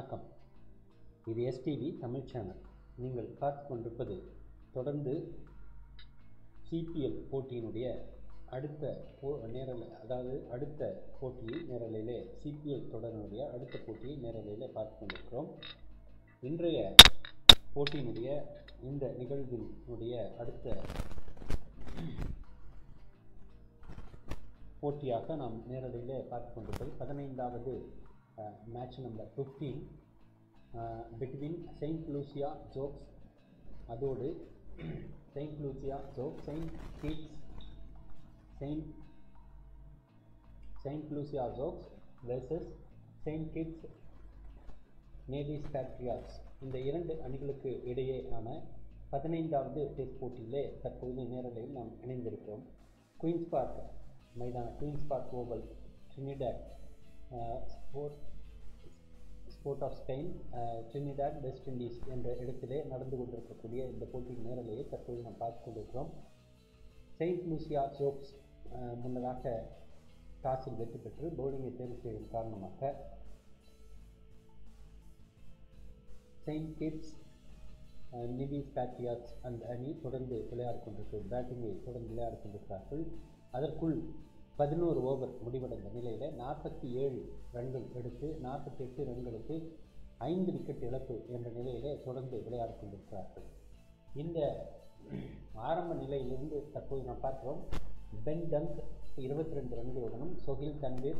வணக்கம். இது STV Tamil channel. நீங்கள் பார்த்து கொண்டிருப்பது தொடர்ந்து சிபிஎல் போட்டியினுடைய அடுத்த நேரலை, அதாவது அடுத்த போட்டியை நேரலையிலே சிபிஎல் தொடரினுடைய அடுத்த போட்டியை நேரலையிலே பார்த்து கொண்டிருக்கிறோம். இன்றைய போட்டியினுடைய இந்த நிகழ்வினுடைய அடுத்த போட்டியாக நாம் நேரலையிலே பார்த்து கொண்டிருப்பது 15வது match number 15 between Saint Lucia Zouks, அதோடு Saint Lucia Zouks, Saint Lucia Zouks versus Saint Kitts Nevis Patriots. இந்த இரண்டு அணிகளுக்கு இடையேயான 15வது டெஸ்ட் போட்டியிலே தற்போது நேரலையில் நாம் இணைந்திருக்கிறோம். குயின்ஸ் பார்க் மைதான, Queens Park Oval, Trinidad Port of Spain, Trinidad West Indies என்ற இடத்திலே நடந்து கொண்டிருக்கக்கூடிய இந்த போட்டியின் நேரலையை தற்போது நாம் பார்த்து கொண்டிருக்கிறோம். செயின்ட் லூசியா ஜோக்ஸ் முன்னதாக டாஸில் வெற்றி பெற்று பவுலிங்கை தேர்வு செய்வதன் காரணமாக செயின்ட் கிட்ஸ் நேவிஸ் பேட்ரியாட்ஸ் அந்த அணி தொடர்ந்து விளையாடி கொண்டிருக்கிறது, பேட்டிங்கை தொடர்ந்து விளையாடி கொண்டிருக்கிறார்கள். அதற்குள் 11 ஓவர் முடிவடைந்த நிலையில் 47 ரன்கள் எடுத்து 48 ரன்களுக்கு 5 விக்கெட் இழப்பு என்ற நிலையிலே தொடர்ந்து விளையாடி கொண்டிருக்கிறார்கள். இந்த ஆரம்ப நிலையிலிருந்து தற்போது நாம் பார்க்கிறோம். பென் டங்க் 22 ரன்களுடனும் சொஹைல் தன்வீர்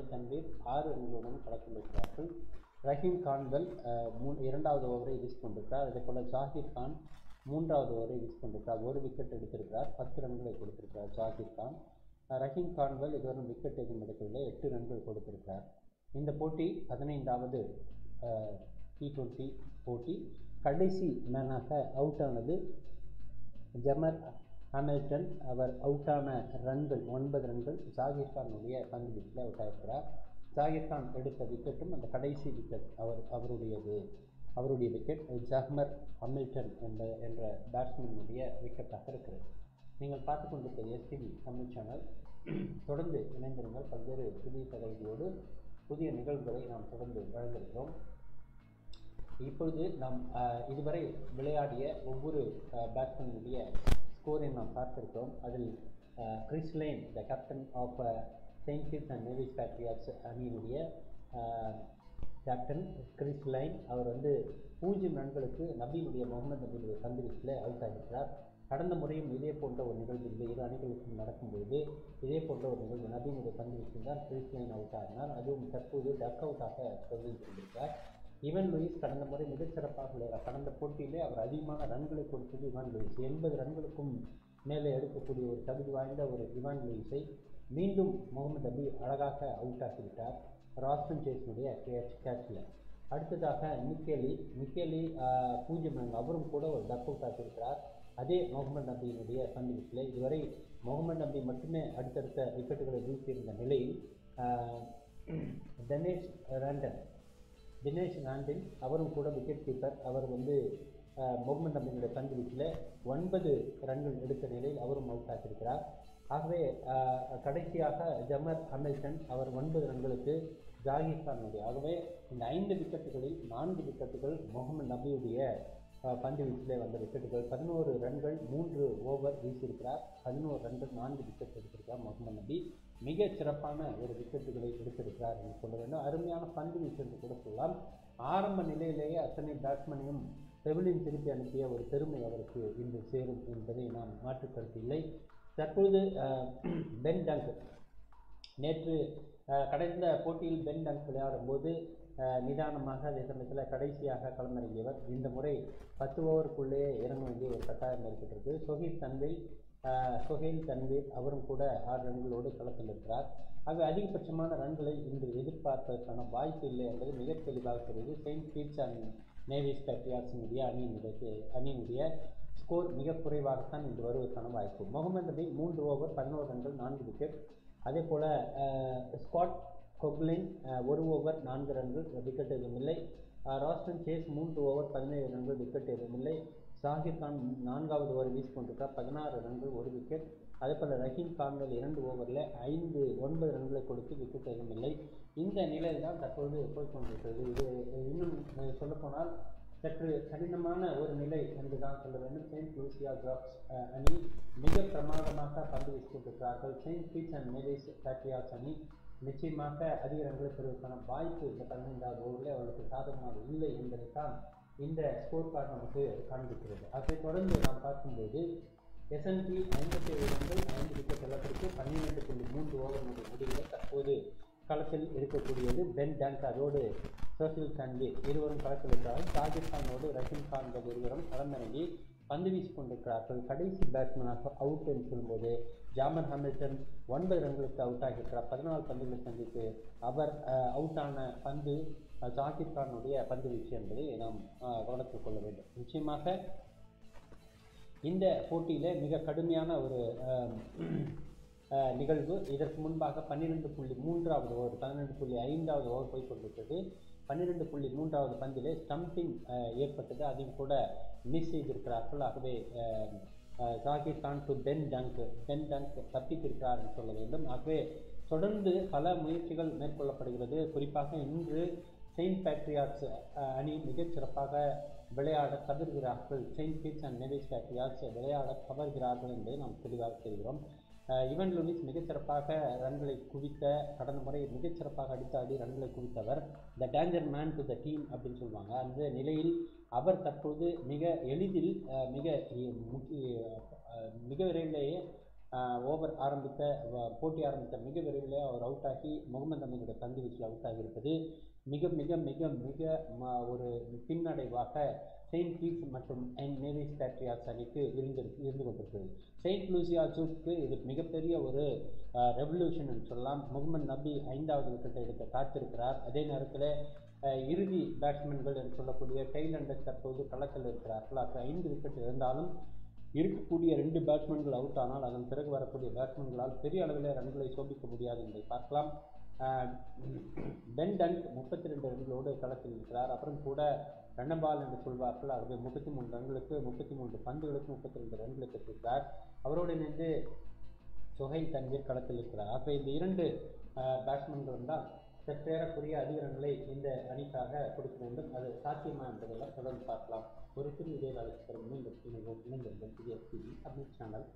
6 ரன்களுடனும் களத்திலிருக்கிறார்கள். ரஹீம் கான்வெல் 2வது ஓவரை வீசி கொண்டிருக்கிறார். அதே போல் ஜாகிர் கான் 3வது ஓவரை வீசி கொண்டிருக்கிறார். 1 விக்கெட் எடுத்திருக்கிறார். 10 ரன்களை கொடுத்திருக்கிறார் ஜாகிர் கான். ரஹீம் கான்வெல் இதுவரை விக்கெட் எதுவும் எடுக்கவில்லை, 8 ரன்கள் கொடுத்திருக்கிறார். இந்த போட்டி 15வது T20 போட்டி. கடைசி மேனாக அவுட் ஆனது ஜமர் ஹாமில்டன். அவர் அவுட்டான ரன்கள் 9 ரன்கள். ஜாகிர் கானுடைய பந்து வீச்சில் அவுட் ஆகிருக்கிறார். ஜாகிர் கான் எடுத்த விக்கெட்டும் அந்த கடைசி விக்கெட் அவருடைய விக்கெட் ஜமர் ஹாமில்டன் என்ற பேட்ஸ்மேனுடைய விக்கெட்டாக இருக்கிறது. நீங்கள் பார்த்து கொண்டிருப்பது எஸ்டிவி தமிழ் சேனல். தொடர்ந்து இணைந்திருங்கள். பல்வேறு புதிய தகவல்களோடு புதிய நிகழ்வுகளை நாம் தொடர்ந்து வழங்கியிருக்கிறோம். இப்பொழுது நாம் இதுவரை விளையாடிய ஒவ்வொரு பேட்ஸ்மேனுடைய ஸ்கோரை நாம் பார்த்திருக்கிறோம். அதில் Chris Lynn, the captain of Saint Kitts and Nevis Patriots அணியினுடைய கேப்டன் கிறிஸ் லைன், அவர் 0 ரன்களுக்கு முகமது நபியுடைய பந்து வீச்சில் அவுட் ஆகியிருக்கிறார். கடந்த முறையும் இதே போன்ற ஒரு நிகழ்வு இந்த இரு அணிகளுக்கும் நடக்கும்போது இதே போன்ற ஒரு நிகழ்வு நபியினுடைய பந்து வீச்சில் தான் கிறிஸ் லைன் அவுட் ஆகினார். அதுவும் தற்போது டக் அவுட்டாக பதிவு கொண்டிருக்கிறார். இவன் லூயிஸ் கடந்த முறை மிகச்சிறப்பாக விளையாடார். கடந்த போட்டியிலே அவர் அதிகமான ரன்களை கொடுத்தது இவான் லூயிஸ். 80 ரன்களுக்கும் மேலே எடுக்கக்கூடிய ஒரு தகுதி வாய்ந்த ஒரு இவான் லூயிஸை மீண்டும் முகமது நபி அழகாக அவுட் ஆக்கிவிட்டார் ராஸ்டன் சேஸினுடைய கேட்சில். அடுத்ததாக மிக்கேலி 0 ரன், அவரும் கூட ஒரு டக் அவுட் ஆக்கியிருக்கிறார். அதே முகமது நபியினுடைய பந்து வீச்சில் இதுவரை முகமது நபி மட்டுமே அடுத்தடுத்த விக்கெட்டுகளை வீழ்த்தியிருந்த நிலையில் தினேஷ் ராண்டில் அவரும் கூட விக்கெட் கீப்பர். அவர் முகமது நபியினுடைய பந்து வீச்சில் 9 ரன்கள் எடுத்த நிலையில் அவரும் அவுட் ஆகியிருக்கிறார். ஆகவே கடைசியாக ஜமர் ஹாமில்டன் அவர் 9 ரன்களுக்கு ஜாகிர் கானுடைய. ஆகவே இந்த 5 விக்கெட்டுகளில் 4 விக்கெட்டுகள் முகமது நபியுடைய பந்து வீச்சில் வந்த விக்கெட்டுகள். 11 ரன்கள் 3 ஓவர் வீசியிருக்கிறார். 11 ரன்கள் 4 விக்கெட் எடுத்திருக்கிறார் முகமது நபி. மிக சிறப்பான ஒரு விக்கெட்டுகளை எடுத்திருக்கிறார் என்று சொல்ல வேண்டும். அருமையான பந்து வீச்சு என்று கூட சொல்லலாம். ஆரம்ப நிலையிலேயே அத்தனை பேட்ஸ்மேனையும் பெவிலியன் திருப்பி அனுப்பிய ஒரு பெருமை அவருக்கு இன்று சேரும் என்பதை நாம் மாற்று கருத்து இல்லை. தற்பொழுது பென் டங்க் நேற்று கடந்த போட்டியில் பென் டங்க் விளையாடும் போது நிதானமாக அதே சமயத்தில் கடைசியாக களமிறங்கியவர். இந்த முறை 10 ஓவருக்குள்ளேயே இறங்க வேண்டிய ஒரு கட்டாயம் ஏற்பட்டிருக்கு. சொஹைல் தன்வீர் அவரும் கூட 6 ரன்களோடு களத்தில் இருக்கிறார். ஆகவே அதிகபட்சமான ரன்களை இன்று எதிர்பார்ப்பதற்கான வாய்ப்பு இல்லை என்பது மிக தெளிவாக தெரியுது. செயின்ட் கிட்ஸ் அண்ட் நேவிஸ் பேட்ரியாட்ஸினுடைய அணியினுடைய ஸ்கோர் மிக குறைவாகத்தான் இன்று வருவதற்கான வாய்ப்பு. முகமது நபி 3 ஓவர் 11 ரன்கள் 4 விக்கெட். அதே போல் ஸ்காட் கொக்லின் 1 ஓவர் 4 ரன்கள், விக்கெட் எதுவும் இல்லை. ராஸ்டன் சேஸ் 3 ஓவர் 17 ரன்கள், விக்கெட் எதுவும் இல்லை. ஜாகிர் கான் 4வது ஓவர் வீசி கொண்டிருக்கிறார், 16 ரன்கள், 1 விக்கெட். அதேபோல் ரஹீம் கான்வெல் 2 ஓவரில் 9 ரன்களை கொடுத்து விக்கெட் எதுவும் இல்லை. இந்த நிலையில் தான் தற்போது போய்கொண்டிருக்கிறது. இது இன்னும் சொல்லப்போனால் சற்று கடினமான ஒரு நிலை என்று தான் சொல்ல வேண்டும். செயின்ட் லூசியா ஜாக்ஸ் அணி மிக பிரமாதமாக பந்து வீசிக்கொண்டிருக்கிறார்கள். Saint Kitts and Nevis Patriots அணி நிச்சயமாக அதிக ரன்களை பெறுவதற்கான வாய்ப்பு இந்த 15வது ஓவரில் அவர்களுக்கு சாதகமாக இல்லை என்பதைத்தான் இந்த ஸ்கோர் கார்டு நமக்கு காண்பிக்கிறது. அதைத் தொடர்ந்து நாம் பார்க்கும்போது S&P 57 ரன்கள் 5 விக்கெட் இழப்பிற்கு 12.3 ஓவர் முடிவில் தற்போது களத்தில் இருக்கக்கூடியது. பென் டங்க் அதோடு சோசியல் சாண்டி இருவரும் களத்தில் இருக்கிறார்கள். ஷாகிர் கானோடு ரஹீம் கான் இருவரும் களமிறங்கி பந்து வீசிக் கொண்டிருக்கிறார்கள். கடைசி பேட்ஸ்மேனாக அவுட் என்று சொல்லும்போது ஜாமர் ஹாமில்டன் 9 ரன்களுக்கு அவுட் ஆகியிருக்கிறார். 14 பந்துகளை சந்தித்து அவர் அவுட் ஆன பந்து ஷாகிர் கானுடைய பந்து வீச்சு என்பதை நாம் கவனத்தில் கொள்ள வேண்டும். நிச்சயமாக இந்த போட்டியில் மிக கடுமையான ஒரு நிகழ்வு. இதற்கு முன்பாக 12.3வது ஓவர் 12.5வது ஓவர் போய்கொண்டிருக்கிறது. 12.3வது பந்திலே ஸ்டம்பிங் ஏற்பட்டது. அதையும் கூட மிஸ் செய்திருக்கிறார்கள். ஆகவே Zahir Khan to Ben Dunk தப்பித்திருக்கிறார் என்று சொல்ல வேண்டும். ஆகவே தொடர்ந்து பல முயற்சிகள் மேற்கொள்ளப்படுகிறது. குறிப்பாக இன்று செயின்ட் பேட்ரியாட்ஸ் அணி மிகச் சிறப்பாக விளையாட தவறுகிறார்கள். Saint Kitts and Nevis Patriots விளையாட தவறுகிறார்கள் என்பதை நாம் தெளிவாக தெரிகிறோம். ஈவன் லூயிஸ் மிகச்சிறப்பாக ரன்களை குவித்த, கடந்த முறை மிகச்சிறப்பாக அடித்தாடி ரன்களை குவித்தவர். The danger man to the team அப்படின்னு சொல்லுவாங்க. அந்த நிலையில் அவர் தற்போது மிக எளிதில் மிக விரைவிலேயே போட்டி ஆரம்பித்த மிக விரைவிலே அவர் அவுட் ஆகி முகமது அமீனுடைய பந்து வீச்சில் அவுட் ஆகியிருப்பது மிக மிக மிக மிக ஒரு பின்னடைவாக செயின்ட் கிட்ஸ் மற்றும் நேவிஸ் பேட்ரியாட்ஸ் அணிக்கு இருந்து கொண்டிருக்கிறது. செயின்ட் லூசியா ஜூக்கு இது மிகப்பெரிய ஒரு ரெவல்யூஷன் என்று சொல்லலாம். முகமது நபி 5வது விக்கெட்டை எடுக்க காத்திருக்கிறார். அதே நேரத்தில் இறுதி பேட்ஸ்மேன்கள் என்று சொல்லக்கூடிய டெய்ல் அண்டர்ஸ் தற்போது களத்தில் இருக்கிறார்கள். 5 விக்கெட் இருந்தாலும் இருக்கக்கூடிய 2 பேட்ஸ்மேன்கள் அவுட் ஆனால் அதன் பிறகு வரக்கூடிய பேட்ஸ்மேன்களால் பெரிய அளவில் ரன்களை சோபிக்க முடியாது என்பதை பார்க்கலாம். பென் டங்க் 32 ரன்களோடு களத்தில் இருக்கிறார். அப்புறம் கூட ரன்னபால் என்று சொல்வார்கள். ஆகவே 33 ரன்களுக்கு 33 பந்துகளுக்கு 32 ரன்களை பெற்றிருக்கிறார். அவரோடு இணைந்து சுஹைல் தன்வீர் களத்தில் இருக்கிறார். ஆகவே இந்த 2 பேட்ஸ்மேன்கள் தான் சற்றேறக்குரிய அதிக ரன்களை இந்த அணிக்காக கொடுக்க வேண்டும். அது சாத்தியமா என்பதெல்லாம் தொடர்ந்து பார்க்கலாம். ஒரு சிறு இடையில் அழைத்து தரும் இணைந்திருங்கள் PSTV Tamil channel.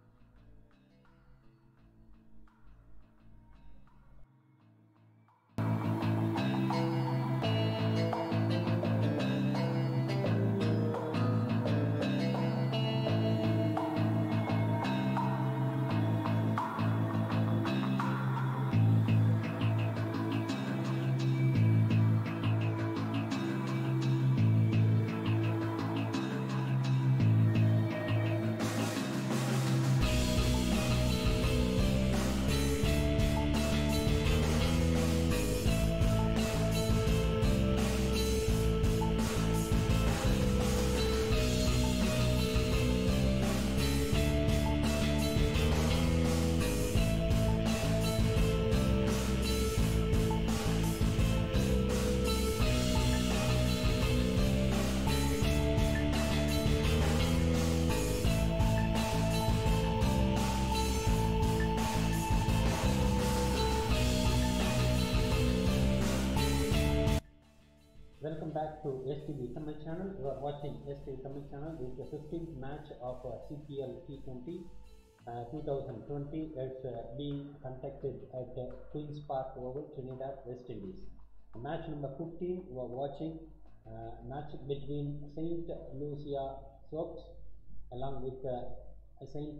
Welcome back to STV Tamil channel. You are watching STV Tamil channel. This is the 15th match of CPL T20 2020. It's being conducted at Queen's Park Oval, Trinidad, West Indies. Match number 15 we are watching. Match between Saint Lucia Sox along with Saint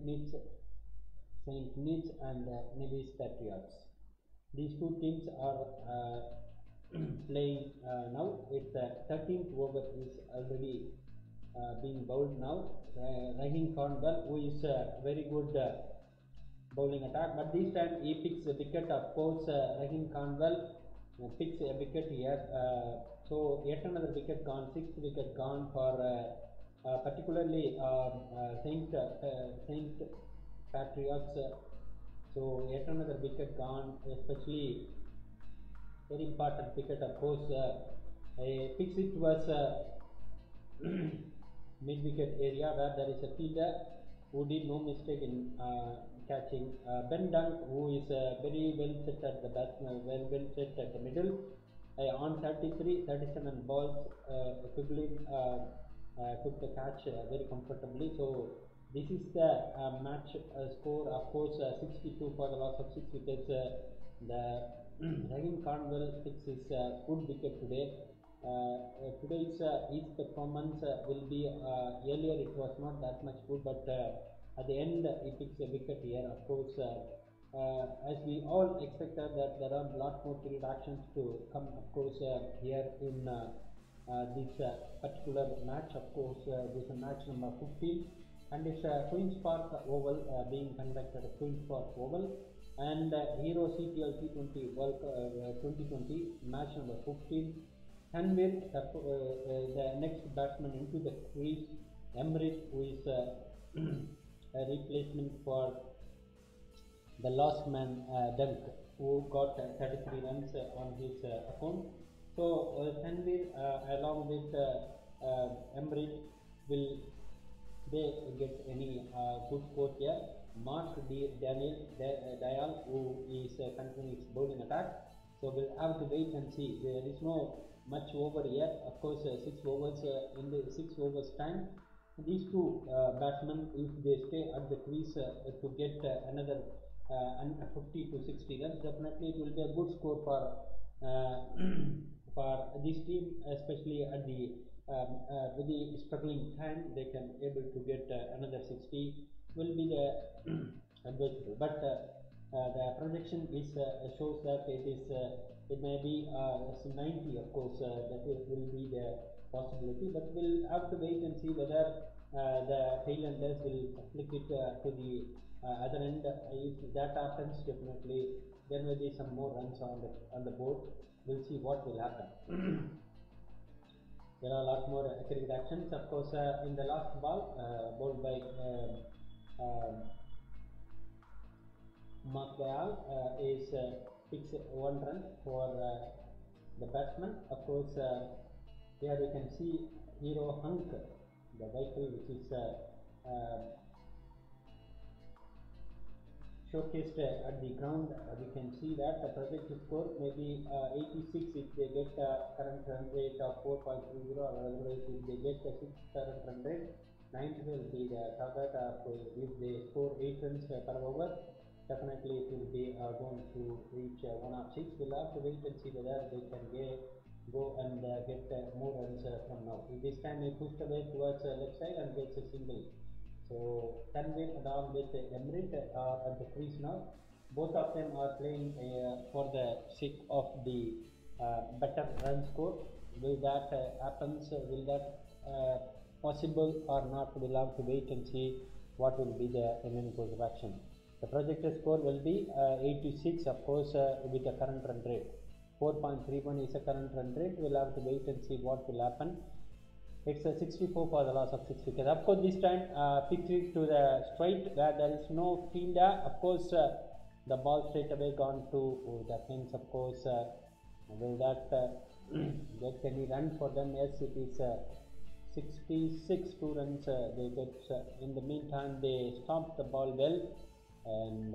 Neats and Nevis Patriots. These two teams are playing now. It's the 13th over is already being bowled now. Rahim Cornwell, who is very good bowling attack, but this time he picks a wicket. Of course, Rahim Cornwell picks a wicket here. So yet another wicket gone, 6th wicket gone for particularly Saint Patriots. So yet another wicket gone, especially very important wicket. Of course, picks it was mid wicket area where there is a fielder who did no mistake in catching. Ben Dunk, who is very well set at the batsman, well set at the middle, on 37 balls, Quiglin took the catch very comfortably. So this is the match score. Of course, 62 for the loss of 6 wickets. The Rahim Cornwell picks his good wicket today. Today's his performance will be earlier it was not that much good, but at the end he picks a wicket here. Of course, as we all expected that there are a lot more field actions to come. Of course, here in this particular match, of course, this is match number 15, and it's Queen's Park Oval being conducted at Queen's Park Oval, and Hero CPL T20 World 2020 match number 15. Tanvir, the next batsman into the crease, Emrit, who is a replacement for the last man Dunk, who got 33 runs on his account. So Tanvir along with Emrit, will they get any good score here? Mark Dayal, who is continuing his bowling attack. So we'll have to wait and see. There is no much over yet. Of course, 6 overs in the 6 overs time. These two batsmen, if they stay at the crease to get another 50 to 60 runs, definitely it will be a good score for for this team, especially at the with the struggling time. They can able to get another 60 will be the advisable. But the projection is shows that it is it may be 90. Of course, that will be the possibility, but we'll have to wait and see whether the tailenders will flick it to the other end. If that happens, definitely there will be some more runs on the board. We'll see what will happen. There are a lot more cricket actions. Of course, in the last ball, bowled by Mark Dayal, is picks 1 run for the batsman. Of course, here you can see Hero Hunk, the vehicle which is showcased at the ground. We can see that the projected score may be 86 if they get current run rate of 4.30, or otherwise if they get a 6 current run rate, 90 will be the target. If they score 8 runs per over, definitely it will be going to reach 1 of 6. We'll have to wait and see whether they can go and get more runs from now. This time he pushed away towards left side and gets a single. So Tanvir along with Emrit are at the crease now. Both of them are playing for the sake of the better run score. Will that happens? Will that possible or not? We'll have to wait and see what will be the remaining course of action. The projected score will be 86, of course, with the current run rate. 4.31 is a current run rate. We'll have to wait and see what will happen. It's a 64 for the loss of 6 wickets. Of course, this time picked it to the straight where there is no fielder. Of course, the ball straight away gone to the fence. Of course, will that get any run for them? Yes, it is 66 2 runs they get. In the meantime, they stopped the ball well, and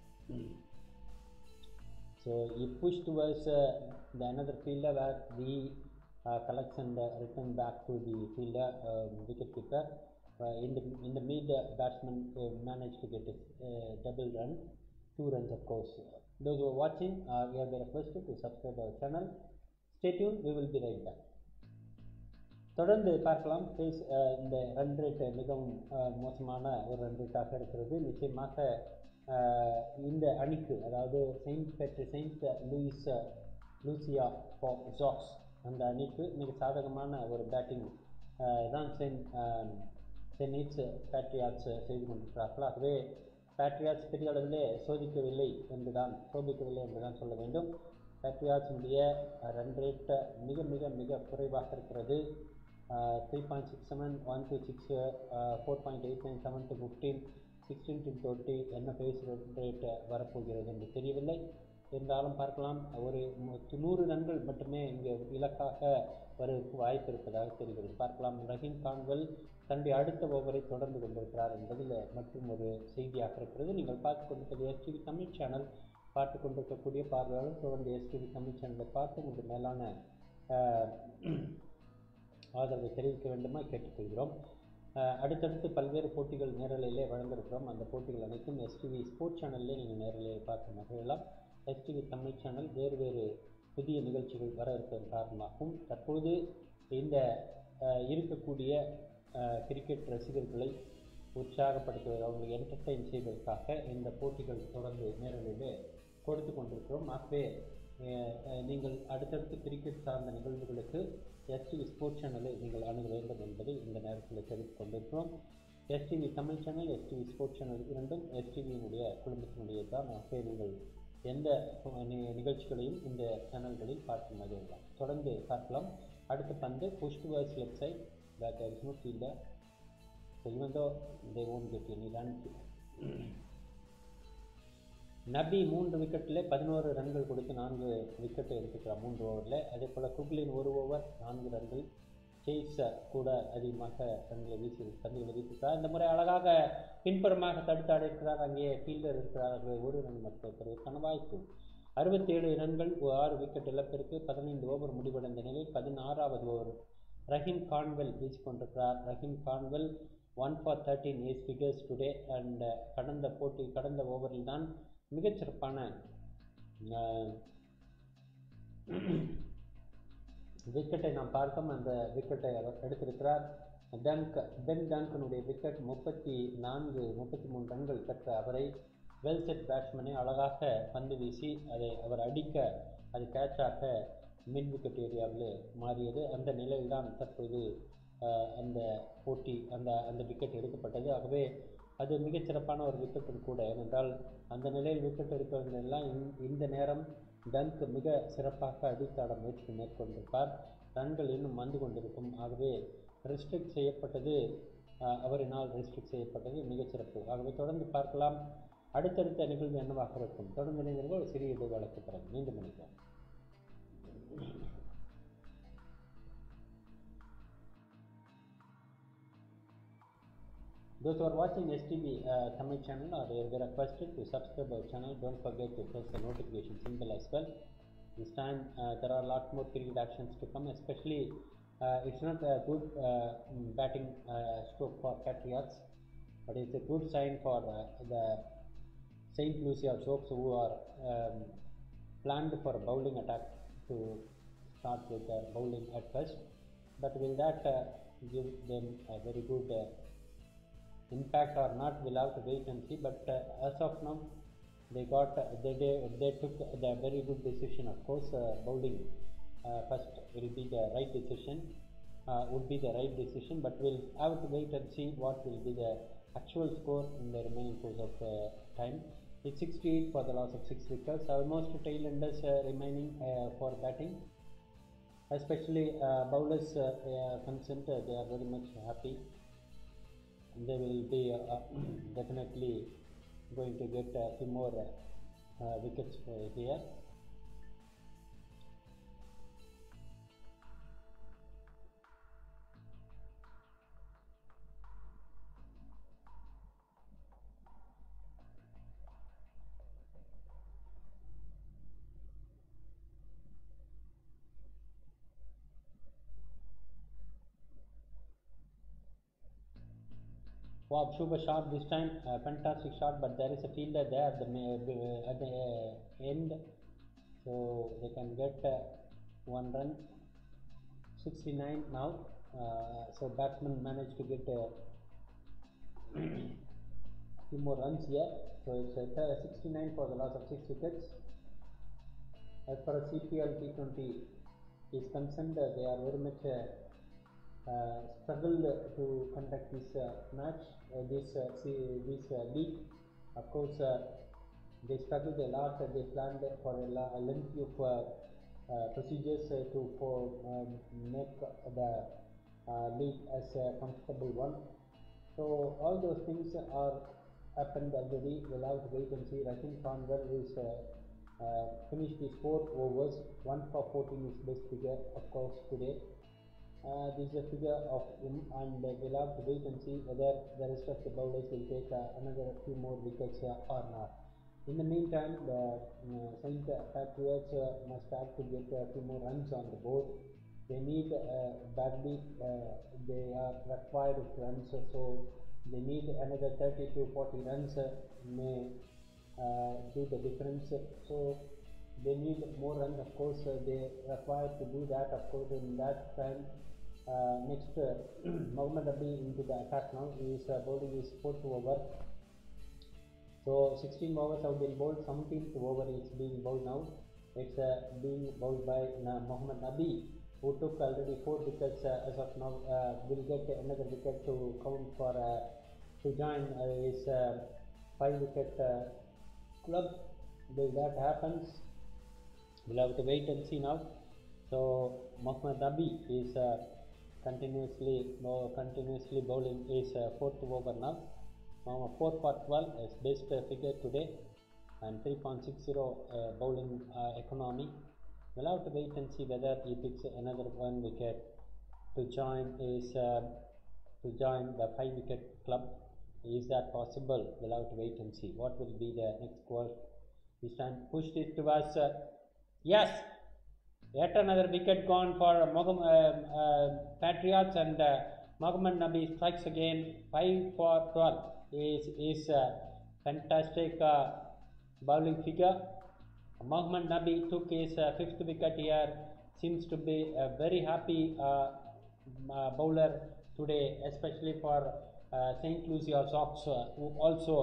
so he pushed towards the another fielder where the collects and return back to the fielder, wicket keeper. In the mid, batsman managed to get a double run, 2 runs. Of course, those who are watching, we are requested to subscribe our channel. Stay tuned, we will be right back. தொடர்ந்து பார்க்கலாம். இந்த run rate மிகவும் மோசமான ஒரு run ரேட்டாக இருக்கிறது. நிச்சயமாக இந்த அணிக்கு, அதாவது செயின்ட் லூசியா ஜாக்ஸ், அந்த அணிக்கு மிக சாதகமான ஒரு பேட்டிங் தான் சென்னைட்ஸ் பேட்ரியாட்ஸ் செய்து கொண்டிருக்கிறார்கள். ஆகவே பேட்ரியாட்ஸ் பெரிய அளவிலே சோபிக்கவில்லை என்றுதான் சொல்ல வேண்டும். பேட்ரியாட்ஸினுடைய ரன் ரேட் மிக மிக மிக குறைவாக இருக்கிறது. 3.67, 1 to 6, 4.89, 7 to 15, 16 to 20 என்ன பேஸ் ரேட் வரப்போகிறது என்று தெரியவில்லை. இருந்தாலும் பார்க்கலாம். ஒரு 100 ரன்கள் மட்டுமே இங்கே இலக்காக வருவதற்கு வாய்ப்பு இருப்பதாக தெரிகிறது. பார்க்கலாம். ரஹீம் கான்வெல் தன்னுடைய அடுத்த ஓவரை தொடர்ந்து கொண்டிருக்கிறார் என்பதில் மற்றும் ஒரு செய்தியாக இருக்கிறது. நீங்கள் பார்த்து கொண்டிருப்பது எஸ்டிவி தமிழ் சேனல். பார்த்து கொண்டிருக்கக்கூடிய பார்வையாளர் தொடர்ந்து எஸ்டிவி தமிழ் சேனலை பார்த்து உங்கள் மேலான ஆதரவை தெரிவிக்க வேண்டுமா கேட்டுக்கொள்கிறோம். அடுத்தடுத்து பல்வேறு போட்டிகள் நேரலையிலே வழங்கிருக்கிறோம். அந்த போட்டிகள் அனைத்தும் எஸ்டிவி ஸ்போர்ட்ஸ் சேனல்லே நீங்கள் நேரலையை பார்க்க மகிழலாம். எஸ்டிவி தமிழ் சேனல் வேறு புதிய நிகழ்ச்சிகள் வர இருப்பதன் காரணமாகவும் தற்போது இந்த இருக்கக்கூடிய கிரிக்கெட் ரசிகர்களை உற்சாகப்படுத்துவது, அவங்களை என்டர்டெயின் செய்வதற்காக இந்த போட்டிகள் தொடர்ந்து நேரலையிலே கொடுத்து கொண்டிருக்கிறோம். ஆகவே நீங்கள் அடுத்தடுத்து கிரிக்கெட் சார்ந்த நிகழ்வுகளுக்கு எஸ்டிவி ஸ்போர்ட்ஸ் சேனலை நீங்கள் அணுக வேண்டும் என்பதை இந்த நேரத்தில் தெரிவித்துக் கொண்டிருக்கிறோம். STV Tamil channel, STV sports channel இரண்டும் எஸ்டிவியினுடைய குடும்பத்தினுடைய தான். ஆகவே நீங்கள் எந்த நிகழ்ச்சிகளையும் இந்த சேனல்களில் பார்க்க மகிழலாம். தொடர்ந்து பார்க்கலாம். அடுத்த பந்து push towards left side, that there is no fielder, so even though they won't get any run. நபி 3 விக்கெட்டில் 11 ரன்கள் கொடுத்து 4 விக்கெட்டை எடுத்துக்கிறார் 3 ஓவரில். அதே போல் குக்லின் 1 ஓவர் 4 ரன்கள். சேஸ் கூட அதிகமாக பந்துகளை வீசியிருக்கிறார். இந்த முறை அழகாக பின்புறமாக தடுத்து ஆடியிருக்கிறார். அங்கே ஃபீல்டர் இருக்கிறார். அங்கே 1 ரன் மட்டும் பெறுவதற்கான வாய்ப்பு. 67 ரன்கள் 6 விக்கெட் இழப்பிற்கு 15 ஓவர் முடிவடைந்த நிலையில் 16வது ஓவர் ரஹீம் கான்வெல் வீசிக்கொண்டிருக்கிறார். Rahkeem Cornwall 1 for 13 is figures today. And கடந்த ஓவரில் தான் மிகச்சிறப்பான விக்கெட்டை நாம் பார்த்தோம். அந்த விக்கெட்டை அவர் எடுத்திருக்கிறார். பென் டங்கனுடைய விக்கெட் 33 ரன்கள் பெற்ற அவரை வெல் செட் பேட்ஸ்மேனை அழகாக பந்து வீசி அவர் அடிக்க அது கேட்சாக மிட் விக்கெட் ஏரியாவில் மாறியது. அந்த நிலையில்தான் தற்போது அந்த போட்டி அந்த விக்கெட் எடுக்கப்பட்டது. ஆகவே அது மிகச்சிறப்பான ஒரு விக்கெட்டும் கூட. ஏனென்றால் அந்த நிலையில் விக்கெட் எடுப்பதெல்லாம் இந்த நேரம் டங்க் மிக சிறப்பாக அடித்தாட முயற்சி மேற்கொண்டிருப்பார். ரன்கள் இன்னும் வந்து கொண்டிருக்கும். ஆகவே ரெஸ்ட்ரிக்ட் செய்யப்பட்டது, அவரினால் ரெஸ்ட்ரிக்ட் செய்யப்பட்டது மிகச்சிறப்பு. ஆகவே தொடர்ந்து பார்க்கலாம். அடுத்தடுத்த நிகழ்வு என்னவாக இருக்கும். தொடர்ந்து நிகழ்வு ஒரு சிறிய இடைவேளைக்கு பிறகு மீண்டும் நினைக்கிறோம். Those who are watching STV Tamil channel they are requested to subscribe our channel. Don't forget to press the notification symbol as well. This time there are a lot more cricket actions to come, especially it's not a good batting stroke for Patriots, but it's a good sign for the St. Lucia Sharks, who are planned for a bowling attack to start with their bowling at first, but will that give them a very good impact or not, we'll have to wait and see. But as of now they took the very good decision. Of course bowling first will be the right decision, would be the right decision, but we'll have to wait and see what will be the actual score in the remaining course of time. It's 68 for the loss of 6 wickets. Almost tail enders remaining for batting, especially bowlers concerned. They are very much happy. They will be definitely going to get a few more wickets here. Wow, super shot this time, fantastic shot, but there is a fielder there at the end, so they can get 1 run. 69 now, so batsman managed to get few more runs here, so it's 69 for the loss of 6 wickets. As far as CPL T20 is concerned, they are very much struggled to conduct this match, this league. Of course they struggled a lot. They planned for a lengthy of procedures to make the league as a comfortable one. So all those things are happened already. We'll have to wait and see. Rashid Khanwar is finished his 4 overs. 1 for 14 is best figure, of course, today. This is a figure of him, and we'll have to wait and see whether the rest of the bowlers will take another few more wickets or not. In the meantime, the Saint Patriots must have to get a few more runs on the board. They need badly, they are required runs, so they need another 30 to 40 runs may do the difference. So they need more runs, of course. They require to do that, of course. In that time, next Mohammad Abi into the attack now. He is bowling his 4th over. So 16 overs have been bowled, 17th over is being bowled now. It's being bowled by Mohammad Abi, who took already 4 wickets as of now. Will get another wicket to count for to join his 5-wicket club. If that happens, we'll have to wait and see now. So Mohammad Abi is continuously bowling his 4th over now. 4 for 12 is best figure today, and 3.60 bowling economy. We'll have to wait and see whether he picks another 1 wicket to join his the 5-wicket club. Is that possible? We'll have to wait and see. What will be the next goal? This time pushed it towards yes, yet another wicket gone for Patriots, and Mohammad Nabi strikes again. 5 for 12 is fantastic bowling figure. Mohammad Nabi took his 5th wicket here. Seems to be a very happy bowler today, especially for St. Lucia Sox, who also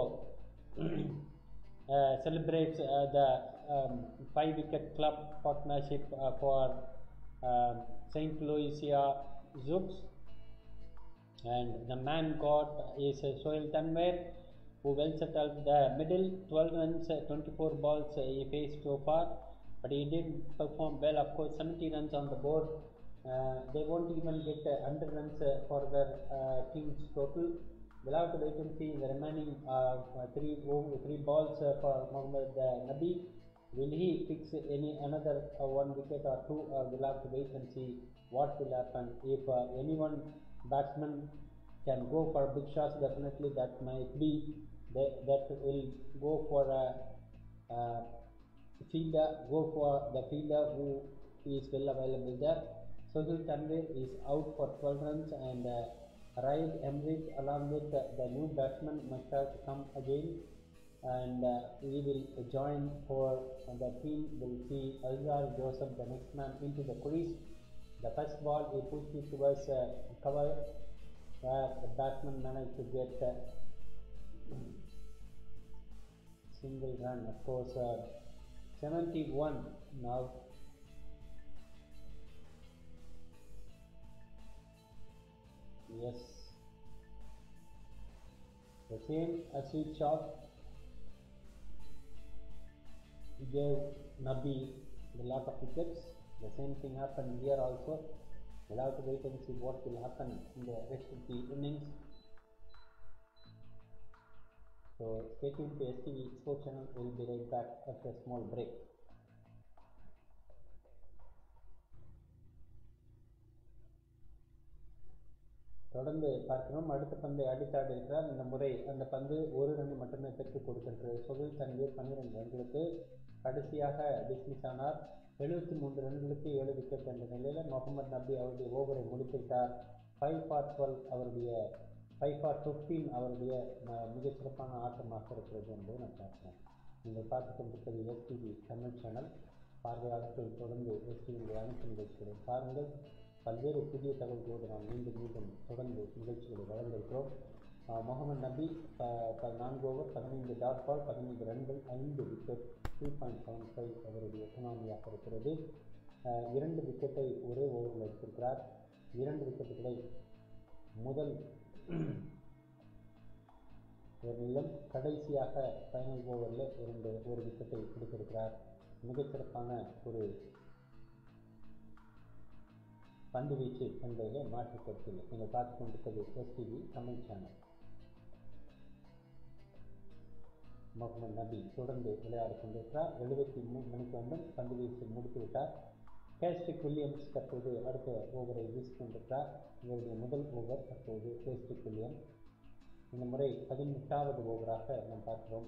celebrates the 5-wicket club partnership for St. Lucia Zooks. And the man got is Sohail Tanvir, who well settled the middle. 12 runs, 24 balls he faced so far, but he did perform well. Of course, 70 runs on the board. They won't even get 100 runs for their team's total. We'll have to wait and see the remaining 3 balls for Mohammad Nabi. Will he fix another 1 wicket or 2? We'll have to wait and see what will happen. If anyone batsman can go for big shots, definitely that might be that will go for a fielder, go for the fielder who is well available there. Sohail Tanvir is out for 12 runs, and Raid Emrit along with the new batsman must have to come again, and we will join for the team. Will see Alzar Joseph, the next man, into the crease. The first ball he pushed it towards cover, where the batsman managed to get single run. Of course, 71 now. Yes, the same sweet shot gave Nabi a lot of wickets. The same thing happened here also. We'll have to wait and see what will happen in the rest of the innings. So stay tuned to STV Sports Channel. We'll be right back after a small break. தொடர்ந்து பார்க்கிறோம். அடுத்த பந்தை அடித்தாடி இருக்கிறார். இந்த முறை அந்த பந்து 1 run மட்டுமே பெற்றுக் கொடுக்கின்றது. சொகில் தன்வீர் 12 ரன்களுக்கு கடைசியாக டிஸ்மிஸ் ஆனார். 73 ரன்களுக்கு 7 விக்கெட் என்ற நிலையில் முகமது நபி அவருடைய ஓவரை முடித்துவிட்டார். 5 for 12 அவருடைய 5 for 15 அவருடைய மிகச்சிறப்பான ஆட்டமாக இருக்கிறது என்பதை நாம் பார்க்கிறோம். நீங்கள் பார்த்து கொண்டிருப்பது எஸ்டிவி தமிழ் சேனல். பார்வையாளர்கள் தொடர்ந்து எஸ்டிவியுடைய அனைத்து நிகழ்ச்சிகளை பாருங்கள். பல்வேறு புதிய தகவல்களோடு நாம் மீண்டும் தொடர்ந்து நிகழ்ச்சிகளை வழங்கியிருக்கிறோம். முகமது நபி 4 ஓவர் 15 டாட் பால் 15 ரன்கள் 5 விக்கெட் 3.75 அவருடைய எக்கனாமியாக இருக்கிறது. 2 விக்கெட்டை ஒரே ஓவரில் எடுத்திருக்கிறார். 2 விக்கெட்டுகளை முதல் ஓவரிலும் கடைசியாக ஃபைனல் ஓவரில் 1 விக்கெட்டை எடுத்திருக்கிறார். மிகச்சிறப்பான ஒரு பந்து வீச்சு என்பதில் மாற்று கருத்தில் நீங்கள் பார்த்து கொண்டிருப்பது எஸ்டிவி தமிழ் சேனல். முகமது நபி தொடர்ந்து விளையாடி கொண்டிருக்கிறார். 73 மணிக்கு வந்து பந்து வீச்சு முடித்து விட்டார். கேஸ்ட்ரிக் வில்லியம்ஸ் தற்போது அடுத்த ஓவரை வீசிக்கொண்டிருக்கிறார். இவருடைய முதல் ஓவர் தற்போது கேஸ்ட்ரிக் வில்லியம். இந்த முறை 18வது ஓவராக நாம் பார்க்கிறோம்.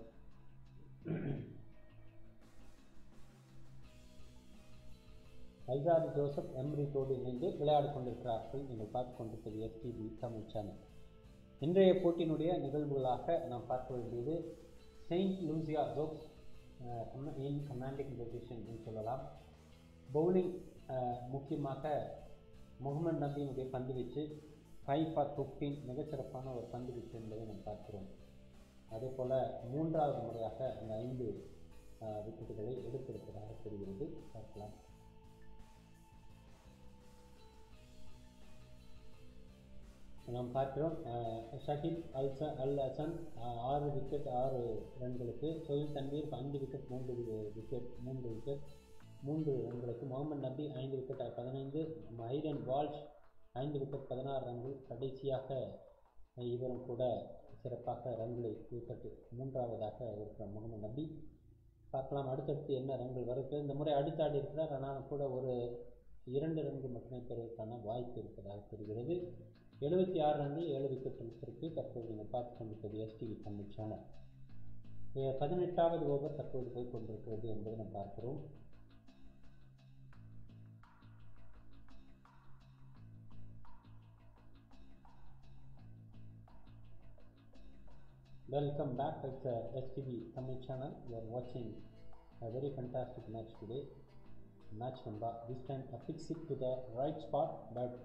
அல்சாரி ஜோசப் எம்ரிட்டோடு இணைந்து விளையாடி கொண்டிருக்கிறார்கள். நீங்கள் பார்த்து கொண்டிருப்பது எஸ்டிவி தமிழ் சேனல். இன்றைய போட்டியினுடைய நிகழ்வுகளாக நாம் பார்க்க வேண்டியது Saint Lucia Zouks in commanding position என்று சொல்லலாம். பவுலிங் முக்கியமாக முகமது நபியினுடைய பந்து வீச்சு 5 for 15 மிகச்சிறப்பான ஒரு பந்து வீச்சு என்பதை நாம் பார்க்கிறோம். அதே போல் மூன்றாவது முறையாக அந்த 5 விக்கெட்டுகளை எடுத்திருப்பதாக தெரிகிறது. பார்க்கலாம். நாம் பார்க்கிறோம் ஷஹீத் அல் ஹசன் 6 விக்கெட் 6 ரன்களுக்கு, சொஹைல் தன்வீர் 5 விக்கெட் 3 ரன்களுக்கு, முகமது நபி 5 விக்கெட் 15, மைடன் வால்ஷ் 5 விக்கெட் 16 ரன்கள். கடைசியாக இவரும் கூட சிறப்பாக ரன்களை விக்கெட் மூன்றாவதாக இருக்கிற முகமது நபி. பார்க்கலாம் அடுத்தடுத்து என்ன ரன்கள் வருகிறது. இந்த முறை அடித்தாடி இருக்கிறார், ஆனால் கூட ஒரு 2 ரன்கள் மட்டுமே பெறுவதற்கான வாய்ப்பு இருப்பதாக தெரிகிறது. 76 ரன்கள் 7 விக்கெட் இருக்கு. தற்போது நீங்கள் பார்த்து கொண்டிருப்பது எஸ்டிவி தமிழ் சேனல். 18வது ஓவர் தற்போது போய் கொண்டிருக்கிறது என்பதை நாம் பார்க்கிறோம். Welcome back. It's STV Tamil channel. You are watching a very fantastic match today. Match number. This time I fix it to the right spot, but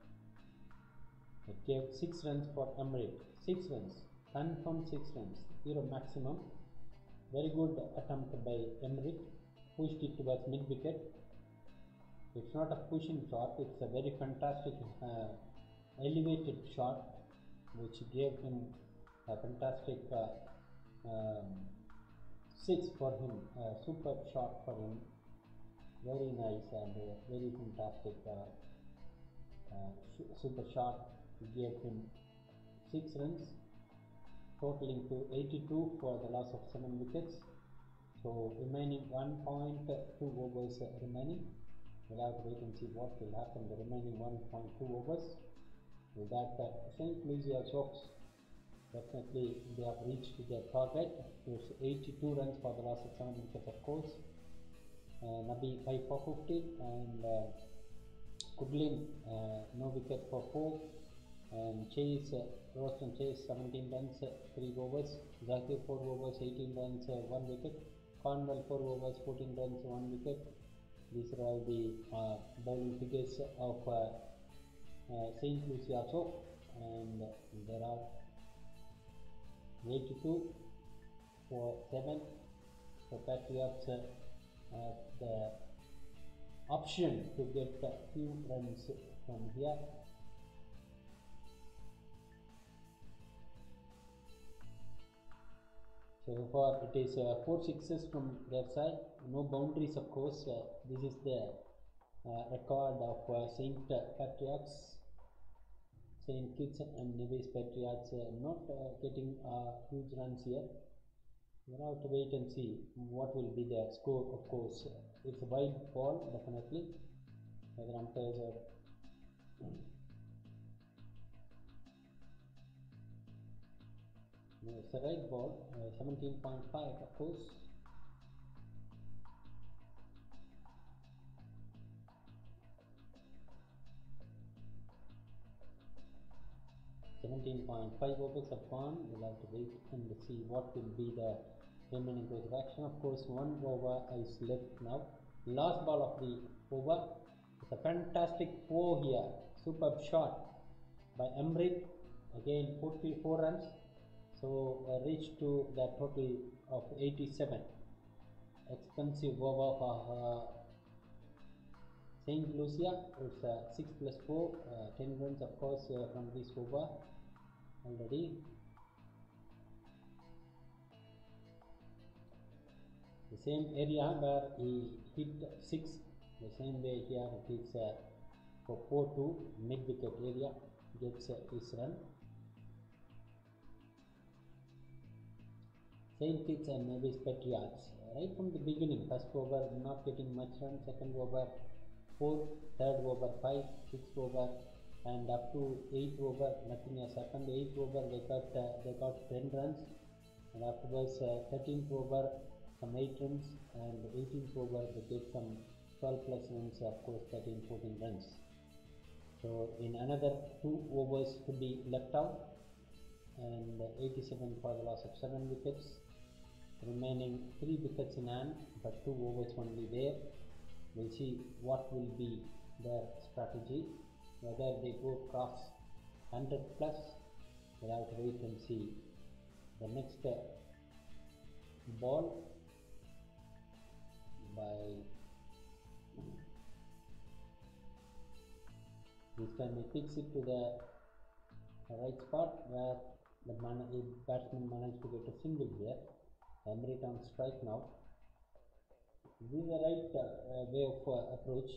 it gave 6 runs for Emirates. 6 runs. Confirmed 6 runs. 0 maximum. Very good attempt by Emirates. Pushed it towards mid wicket. It's not a pushing shot. It's a very fantastic elevated shot, which gave him a fantastic 6 for him, superb shot for him, very nice and very fantastic super shot. Gave him 6 runs, totaling to 82 for the loss of 7 wickets. So remaining 1.2 overs remaining. We'll have to wait and see what will happen the remaining 1.2 overs. With that, St. Lucia Jokes definitely they have reached their target. It's 82 runs for the loss of 7 wickets, of course. Nabi 5 for 50 and Kudlin no wicket for 4, and Chase Roston Chase 17 runs 3 overs, Zakir 4 overs 18 runs 1 wicket, Cornwell 4 overs 14 runs 1 wicket. These are all the bowling figures of St. Lucia Chok, and there are 82 for 7 for Patriots. The option to get a few runs from here. So far it is 4 sixes from their side, no boundaries of course. This is the record of Saint Patriots, Saint Kitts and Nevis Patriots not getting huge runs here. We'll have to wait and see what will be the score. Of course, it's a wide ball definitely. Whether umpires are no, it's a right ball. 17.5 of course. overs are gone. We'll have to wait and see what will be the remaining course of action. Of course, 1 over is left now. Last ball of the over. It's a fantastic 4 here. Superb shot by Emrit. Again 44 runs. So reached to the total of 87. Expensive over for St. Lucia. It's 6 plus 4, 10 runs of course from this over already. The same area where he hit 6, the same way here it is for 4-2 mid wicket area gets his run. Saint Kitts and Nevis Patriots right from the beginning, first over not getting much run, second over 4, third over 5, 6 over, and up to 8 over nothing has happened. 8 over they got 10 runs, and afterwards 13th over some 8 runs, and 18th over they get some 12 plus runs, of course 13, 14 runs. So in another 2 overs to be left out, and 87 for the loss of 7 wickets, remaining 3 wickets in hand but 2 overs only there. We'll see what will be their strategy, whether they go cross 100 plus. We'll have to wait and see. The next ball by this time he kicks it to the right spot where the batsman managed to get a single here. Emrit on strike now. This is the right way of approach.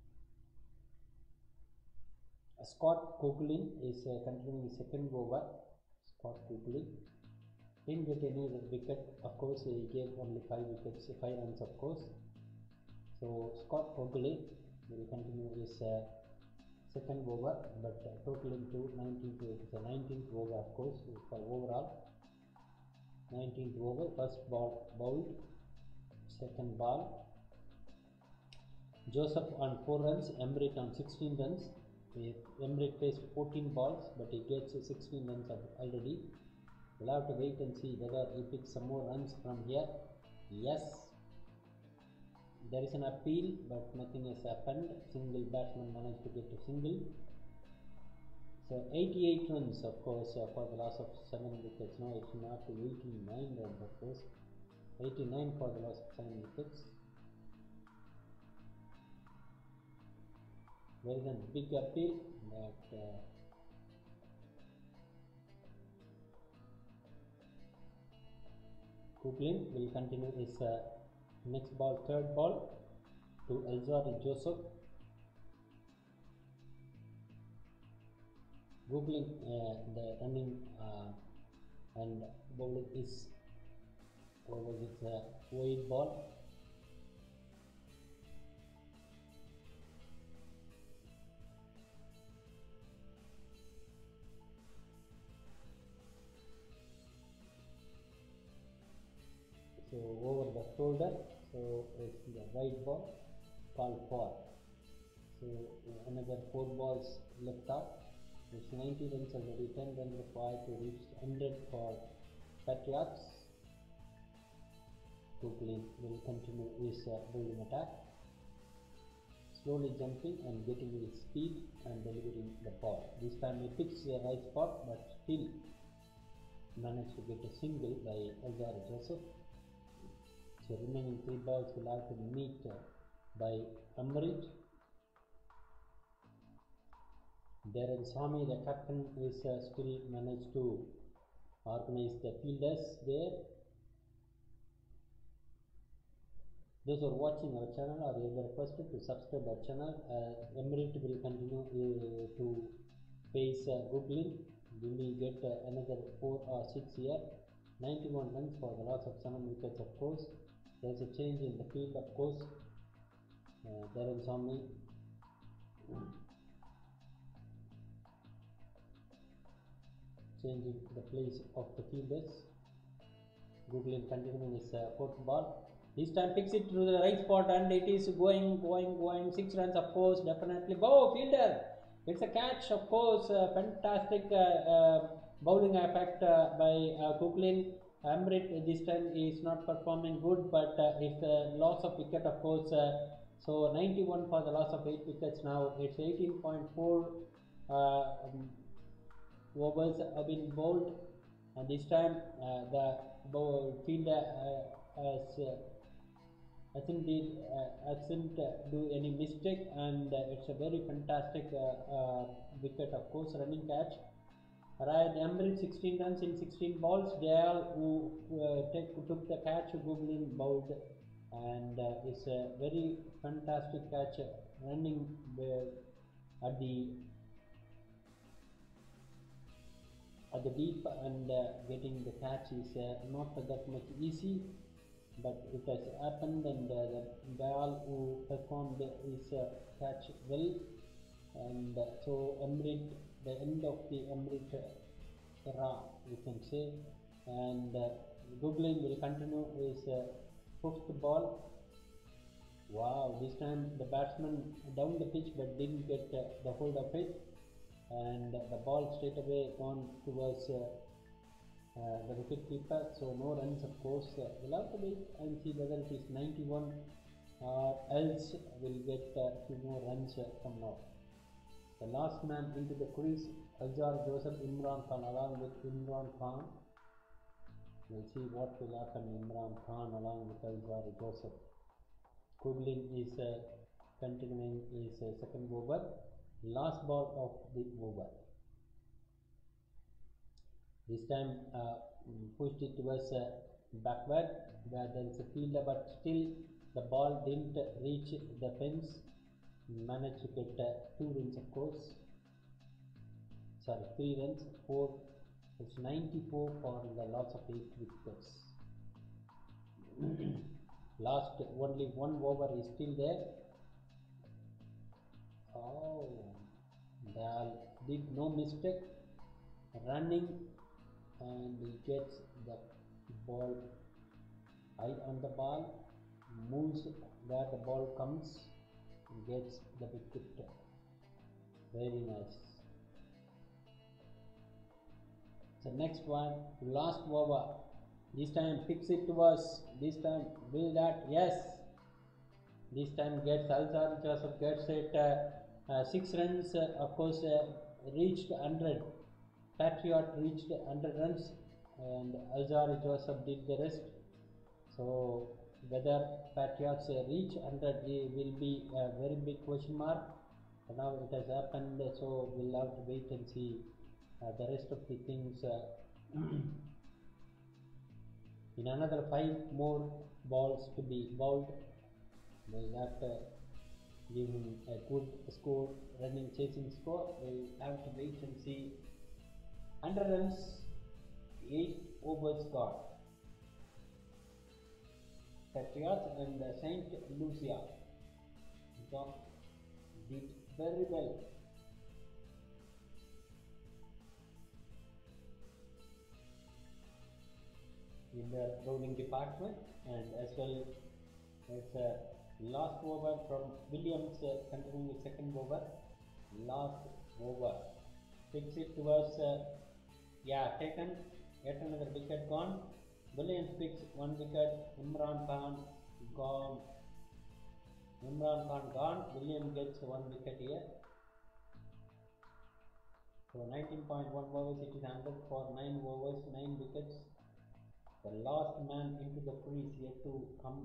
Scott Coughlin is continuing his second over. Scott Coughlin didn't get any wicket, of course. He gave only 5 wickets, 5 runs, of course. So Scott Coughlin will continue his second over, but totaling to 19th. It's a 19th over, of course, for overall. 19th over, first ball bowled, second ball. Joseph on 4 runs, Emrit on 16 runs. Emrit faced 14 balls, but he gets 16 runs already. We'll have to wait and see whether he picks some more runs from here. Yes, there is an appeal, but nothing has happened. Single, batsman managed to get a single. So 88 runs, of course, for the loss of 7 wickets. No, it's not 89 runs, of course. 89 for the loss of 7 wickets. There is a big appeal, but Coughlin will continue his next ball, third ball, to Elzari Joseph. Coughlin, the running and bowling is over with a wide ball. So over the shoulder, so it's the right ball called for. So another 4 balls left out. It's 90 runs already, 10 runs required to reach 100 for Patriots. Coughlin will continue his bowling attack, slowly jumping and getting his speed and delivering the ball. This time he picks the right spot, but still managed to get a single by Elzari Joseph. So remaining 3 balls will have to meet by Emrit. Darren Swamy, the captain, is still managed to organize the fielders there. Those who are watching our channel are requested to subscribe our channel. Emrit will continue to face Coughlin. Will he get another 4 or 6 here? 91 runs for the loss of 7 wickets, of course. There's a change in the field, of course. Darren Swamy changing the place of the fielders. Coughlin continuing his fourth ball. This time picks it to the right spot, and it is going. 6 runs, of course, definitely. Oh, fielder! It's a catch, of course. Fantastic bowling effect by Coughlin. Emrit this time is not performing good, but it's a loss of wicket, of course. So 91 for the loss of 8 wickets now. It's 18.4 overs have been bowled, and this time the fielder hasn't do any mistake, and it's a very fantastic wicket, of course, running catch. Right, Emrit 16 runs in 16 balls. Dale, who took the catch, Coughlin bowled, and it's a very fantastic catch, running at the deep, and getting the catch is not that much easy. but it has happened, and the ball who performed his catch well, and so Emrit, the end of the Emrit era, we can say, and Googling will continue his fifth ball. Wow, this time the batsman down the pitch but didn't get the hold of it, and the ball straight away gone towards the wicket keeper, so no runs, of course. We'll have to wait and see whether it is 91 or else we'll get a few more runs from now. The last man into the crease, Azhar Joseph, Imran Khan along with Imran Khan. We'll see what will happen. Imran Khan along with Azhar Joseph. Kuglin is continuing his second over. Last ball of the over. This time pushed it towards backward where there is a fielder, but still the ball didn't reach the fence. Managed to get 2 runs, of course. Sorry, 3 runs. 4. It's 94 for the loss of 8 wickets. Last only 1 over is still there. Oh, Dal did no mistake, running, and he gets the ball high on the ball, moves where the ball comes, gets the wicket. Very nice. So next one, last over. This time fix it to us. This time will that? Yes. This time gets Alzar Joseph gets it 6 runs. Of course, reached 100. Patriot reached 100 runs, and Alzar Joseph did the rest. So whether Patriots reach 100 will be a very big question mark. But now it has happened, so we'll have to wait and see the rest of the things. In another 5 more balls to be bowled, will that give him a good score, running chasing score? We'll have to wait and see. 100 runs, 8 overs got. Patriots and Saint Lucia did very well. In the bowling department, and as well it's a last over from Williams, continuing with second over. Last over, fix it towards taken, yet another wicket gone. Williams picks 1 wicket. Imran Khan gone. Williams gets 1 wicket here. So 19.1 overs, it is 100 for 9 overs, 9 wickets. The last man into the crease yet to come.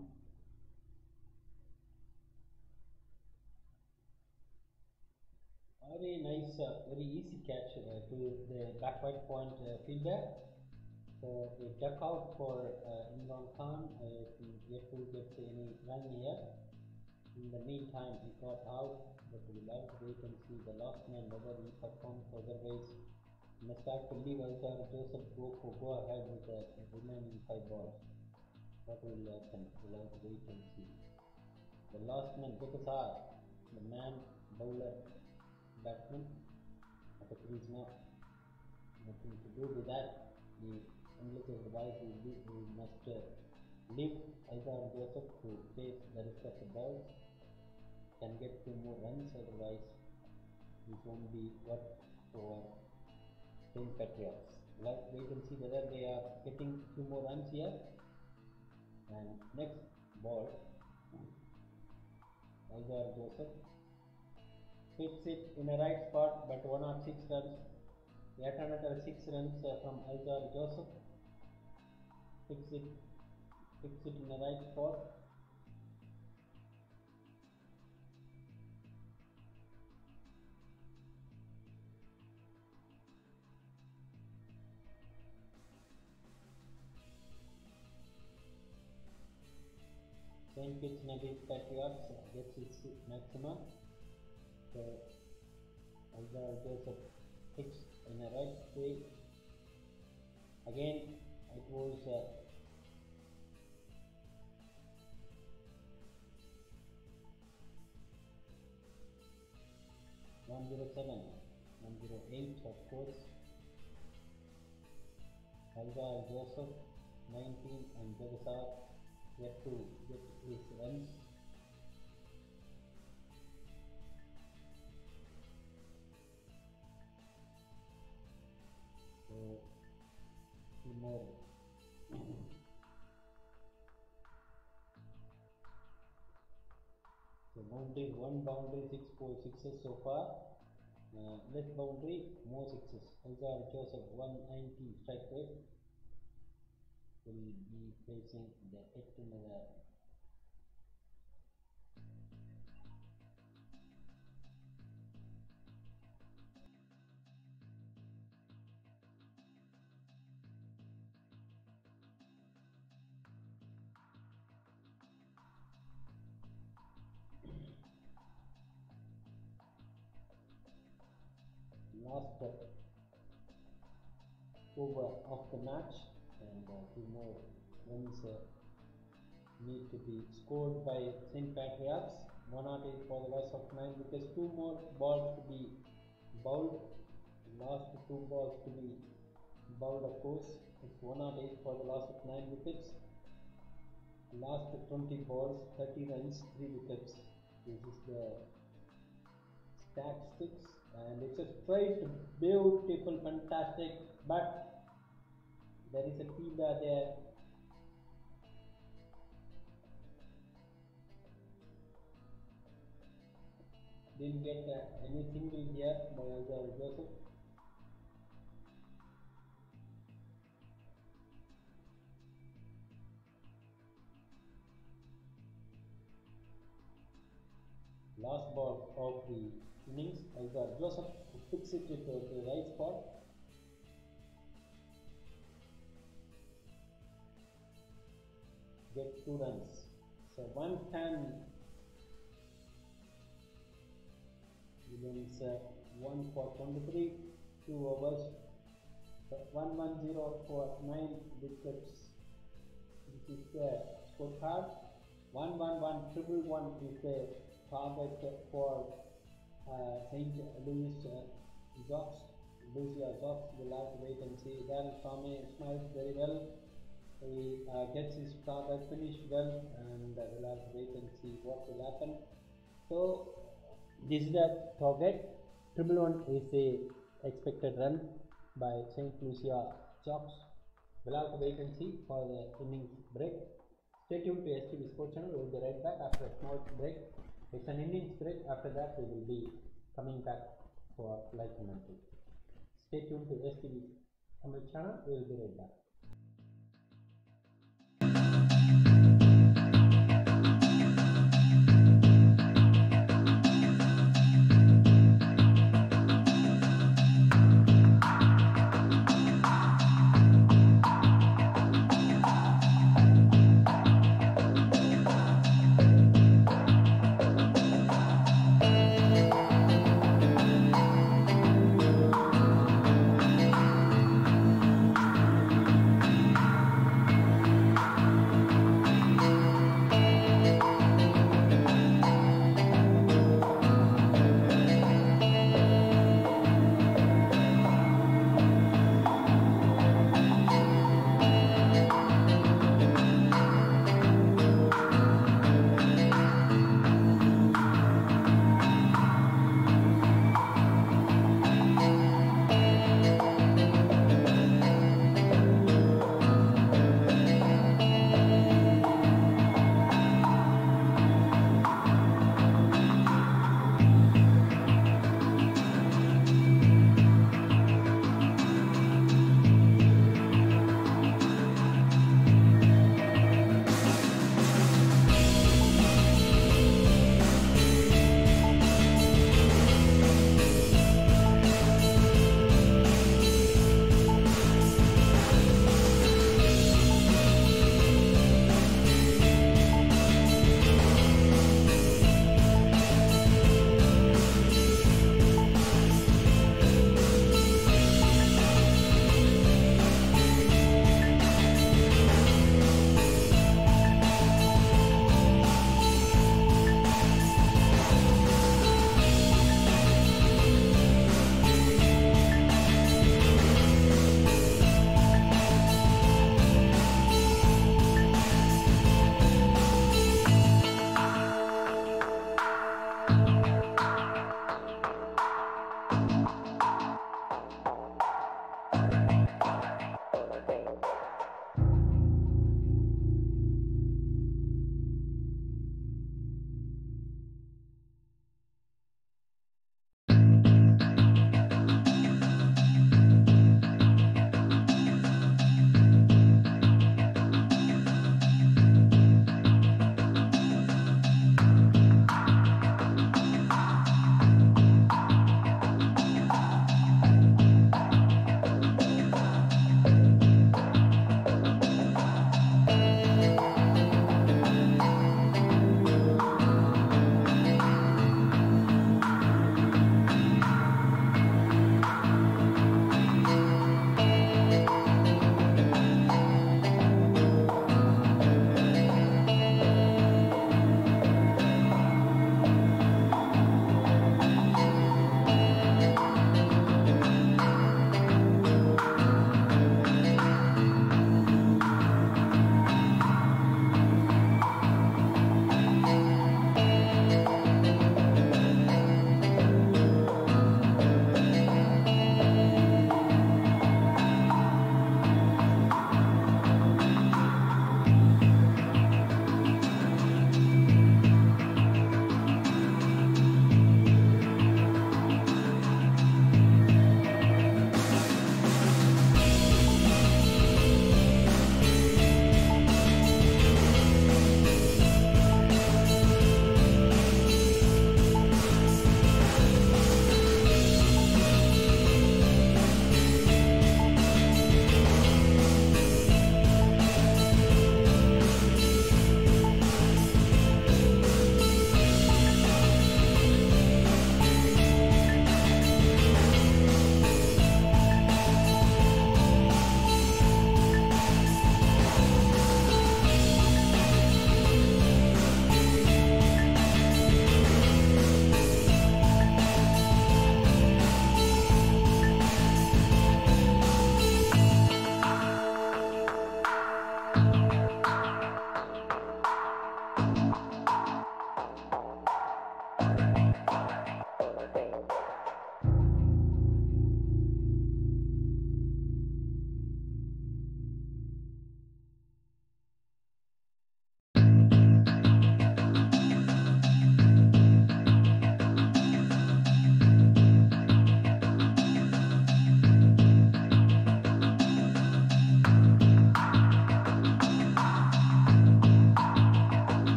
Very nice, very easy catch to the backward point fielder. So a duck out for Imran Khan, yet to get any run here. In the meantime, he got out, but we'll have to wait and see the last man whether he performs. Otherwise, must have to leave Alzar Joseph go ahead with the remaining 5 balls. What will happen? We'll have to wait and see. The last man, Bekasar, the man, bowler, batsman, at the crease now. Nothing to do with that. Unless otherwise we must leave Alzar Joseph to chase the rest of the balls. Can get 2 more runs, otherwise this won't be what for Saint Patriots. We'll have to wait and see whether they are getting 2 more runs here. And next ball, Alzar Joseph hits it in a right spot, but 106 runs. Yet another 6 runs from Alzar Joseph. Fix it in the right spot. Same pitch Nabi Patriots gets its maximum. So Alzar Joseph hits in a right way. Again, it was 107, 108 of course. Algar Joseph 19 and Jagasar yet to get his runs. So two more. So boundary, one boundary, 6 sixes so far. Left boundary, more sixes. Algar Joseph 190 strike rate will be facing the yet another. Last over of the match, and two more runs need to be scored by St. Patriarchs. 108 for the loss of 9 wickets. Two more balls to be bowled. Last two balls to be bowled, of course. It's 108 for the loss of 9 wickets. Last 20 balls, 30 runs, 3 wickets. This is the statistics, and it's a straight, beautiful, fantastic, but there is a fielder there. Didn't get any single here by Algar Joseph. Last ball of the innings, Algar Joseph fix it to the right spot. Get 2 runs. So 110. Williams 1 for 23, 2 overs. 110 for 9 wickets. This is the scorecard. 111 triple 1 is the target for St. Louis Jocks. Lucia Jocks will have to wait and see. Darryl Swamy smiles very well. He gets his target finished well, and we'll have to wait and see what will happen. So this is the target. Triple 1 is the expected run by St. Lucia Jocks. We'll have to wait and see for the innings break. Stay tuned to STV Sports Channel. We'll be right back after a small break. It's an innings break. After that, we will be coming back for live commentary. Stay tuned to STV Tamil Channel. We will be right back.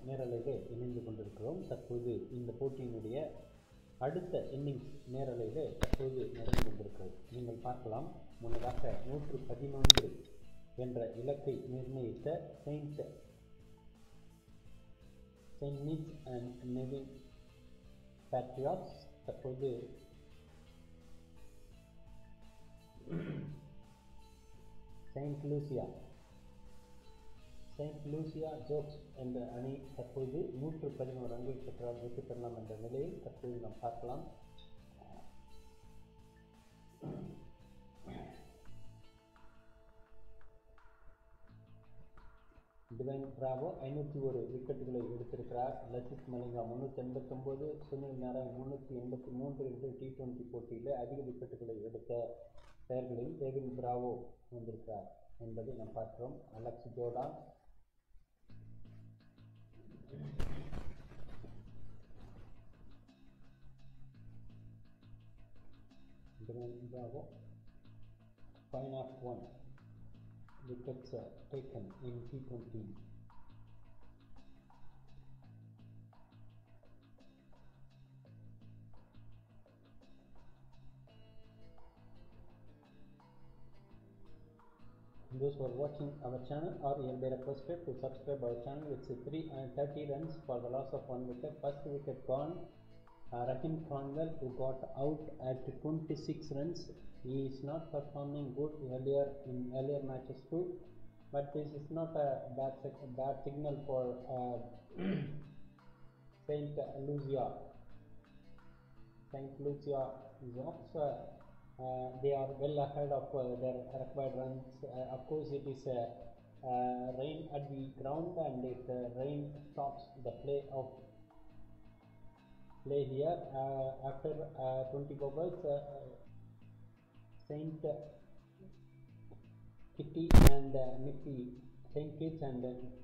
நேரலையிலே இணைந்து கொண்டிருக்கிறோம். தற்போது இந்த போட்டியினுடைய அடுத்த innings நேரலையிலே தற்போது நடந்து கொண்டிருக்கிறது. நீங்கள் பார்க்கலாம், முன்னதாக 111 என்ற இலக்கை நிர்ணயித்த Saint Kitts and Nevis Patriots தற்போது செயின்ட் லூசியா ஜோக்ஸ் என்ற அணி தற்போது 111 ரன்கள் பெற்றால் வெற்றி பெறலாம் என்ற நிலையில் தற்போது நாம் பார்க்கலாம். டிவைன் பிராவோ 501 விக்கெட்டுகளை எடுத்திருக்கிறார். லசித் மலிங்கா 389, சுனில் நாராயண் 383 என்று T20 போட்டியில் அதிக விக்கெட்டுகளை எடுத்த பெயர்களில் டேவிட் பிராவோ வந்திருக்கிறார் என்பதை நாம் பார்க்கிறோம். Alex Jordan Bravo 501 wickets taken in T20. Those who are watching our channel are hereby requested to subscribe our channel. It's 30 runs for the loss of 1 wicket. First wicket gone. Rahim Cornwell, who got out at 26 runs. He is not performing good in earlier matches too, but this is not a bad signal for Saint Lucia Zocs. They are well ahead of their required runs. Of course, it is rain at the ground, and if the rain stops the play here after 20 overs, Saint Kitty and Nippy, Saint Kitts and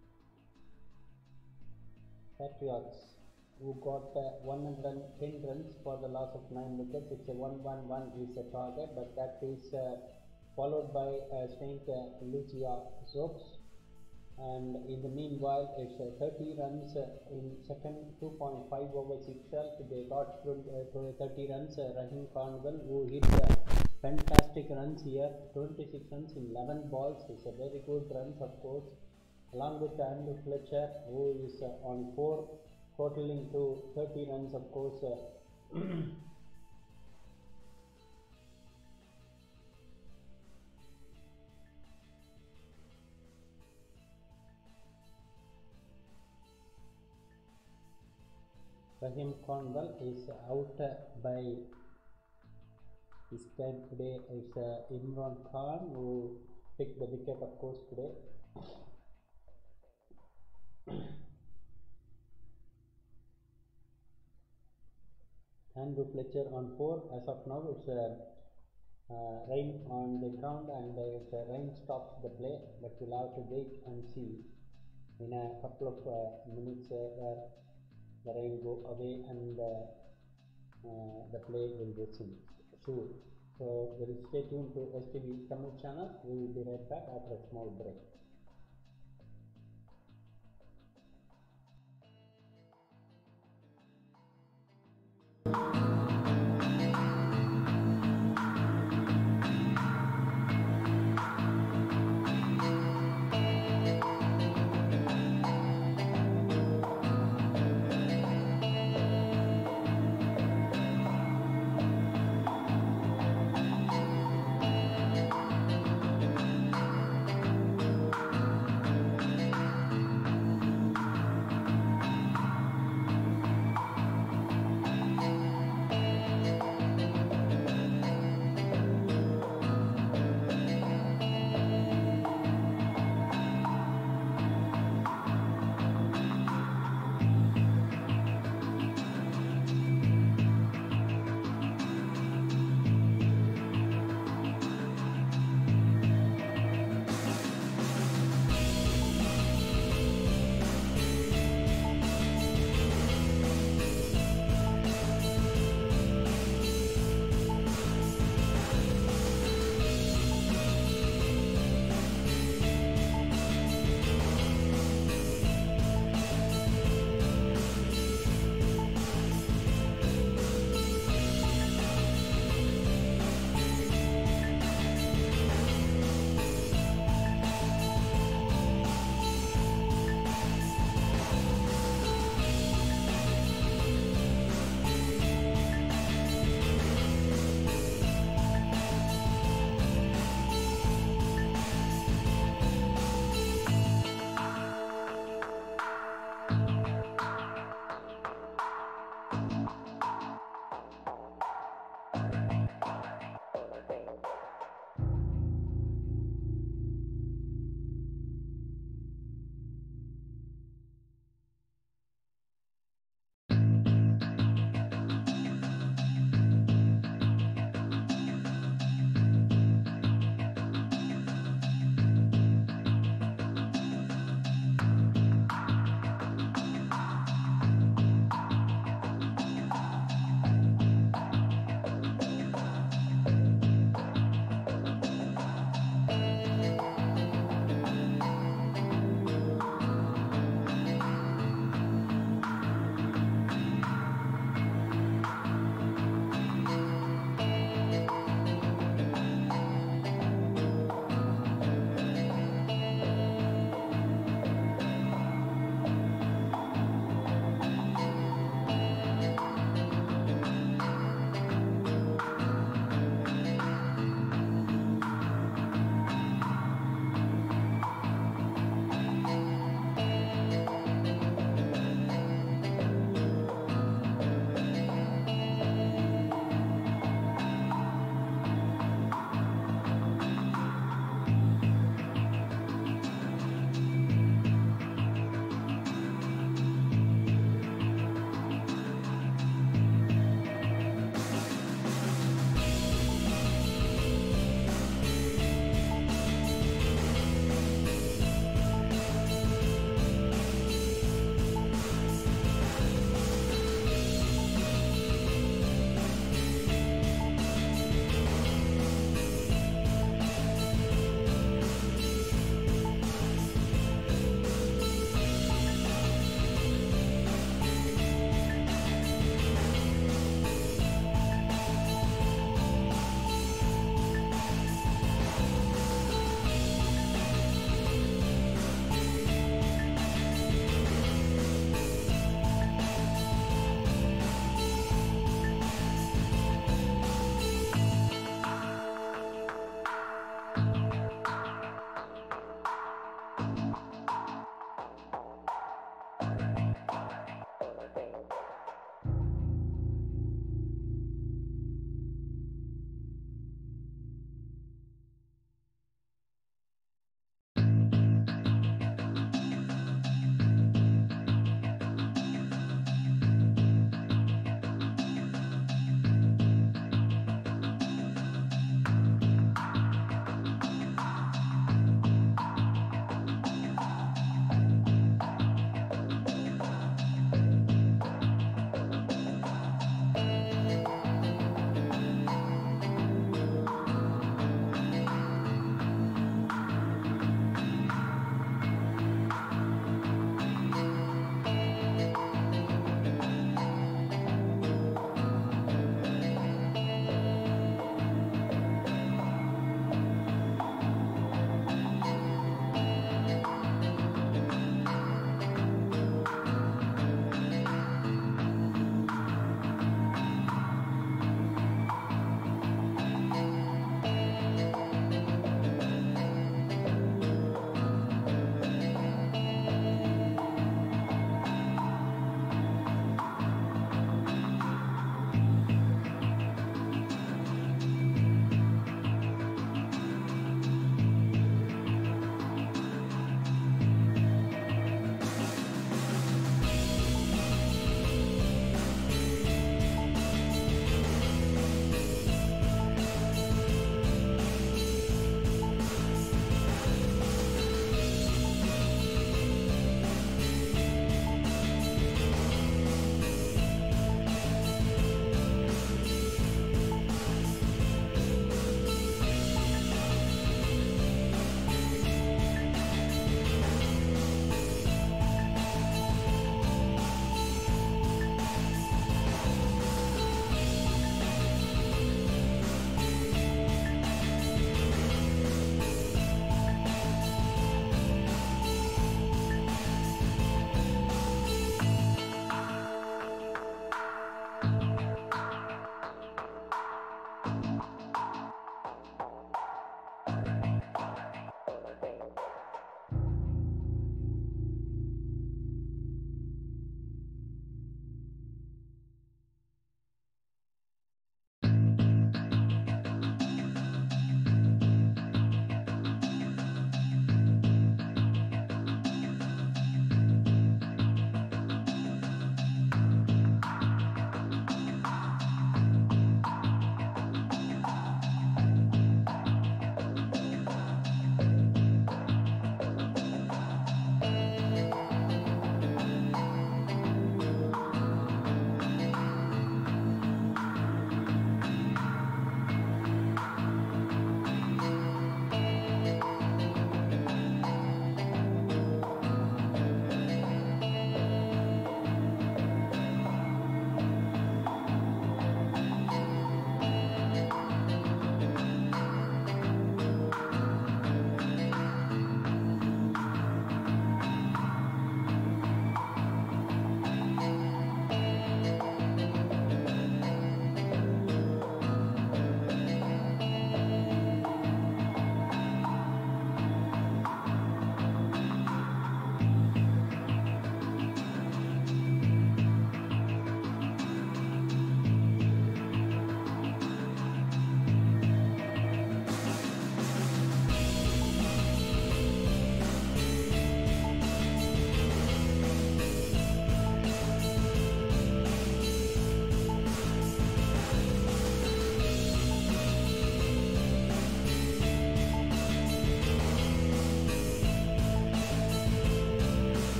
Patriots, who got 110 runs for the loss of 9 wickets. It's a 1-1-1 is a target, but that is followed by Saint Lucia Zocs. And in the meanwhile, it's 30 runs in second 2.5 overs itself. They got 30 runs. Rahim Cornwell, who hit fantastic runs here, 26 runs in 11 balls. It's a very good runs, of course, along with Andrew Fletcher, who is on 4, totaling to 30 runs, of course. Rahim Cornwell is out by his time today. Is Imran Khan, who picked the wicket, of course, today. Andrew Fletcher on 4. As of now, it's rain on the ground, and if the rain stops the play, but we'll have to wait and see in a couple of minutes where the rain go away and the play will resume. Sure. So we'll stay tuned to STV Tamil channel. We will be right back after a small break.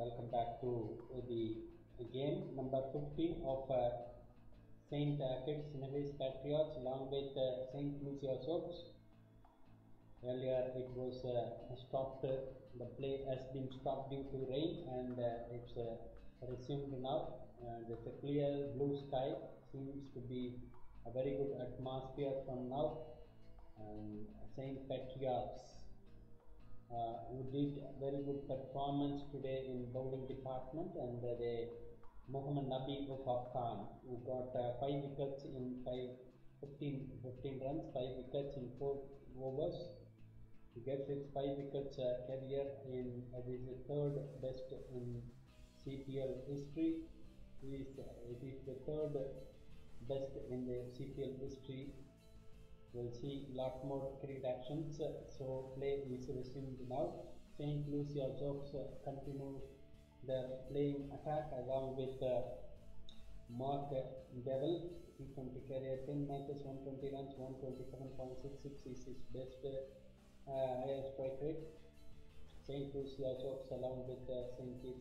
welcome back to the game number 15 of Saint Kitts Nevis Patriots along with Saint Lucia Soaps. Earlier it was stopped, the play has been stopped due to rain, and it's resumed now. There's a clear blue sky, seems to be a very good atmosphere from now. And Saint Patriots who did very good performance today in bowling department, and they Muhammad Nabi of Khan, who got 5 wickets in 15 runs, 5 wickets in 4 overs. He gets his 5 wickets career in this is the third best in CPL history. It is the third best in the CPL history. We'll see lot more cricket actions. So play is resumed now. Saint Lucia Jokes continue their playing attack along with Mark Devil. T20 career 10 matches, 120 runs, 127.66 is his best highest strike rate. Saint Lucia Jokes along with Saint Kitts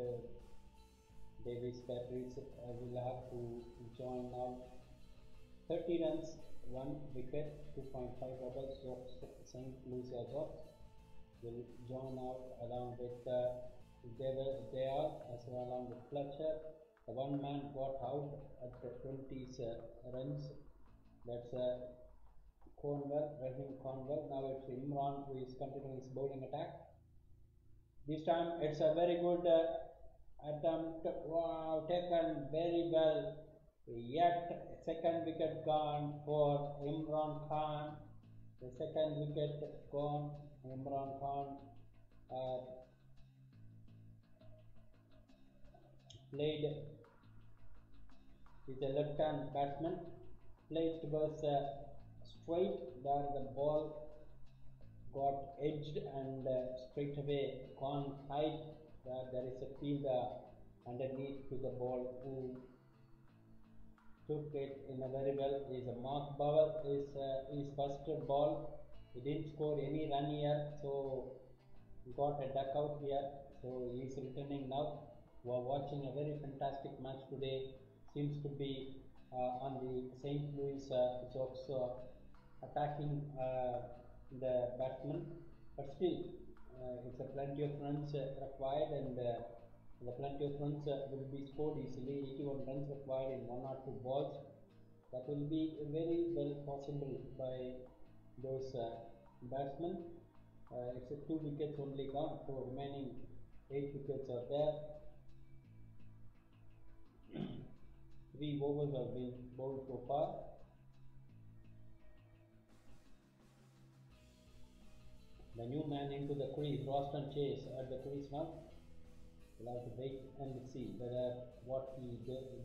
Davis Batteries will have to join now. 30 runs, 1 wicket, 2.5 overs. Saint Lucia Jokes will join out along with Dayal as well along with Fletcher. The one man got out at the 20s runs. That's Cornwell, Rahim Cornwell. Now it's Imran who is continuing his bowling attack. This time it's a very good attempt. Wow, taken very well. Yet second wicket gone for Imran Khan. The second wicket gone. Imran Khan played is a left-hand batsman. Played towards straight where the ball got edged and straight away gone side where there is a fielder underneath to the ball who took it in a very well. Is a Mark Bowell is his first ball. He didn't score any run here, so he got a duck out here. So he is returning now. We are watching a very fantastic match today. Seems to be on the St. Louis Jokes attacking the batsman, but still it's a plenty of runs required, and the plenty of runs will be scored easily. 81 runs required in 1 or 2 balls. That will be very well possible by those batsmen. It's 2 wickets only gone, so remaining 8 wickets are there. 3 overs have been bowled so far. The new man into the crease, Roston Chase at the crease now. We'll have to wait and see whether what he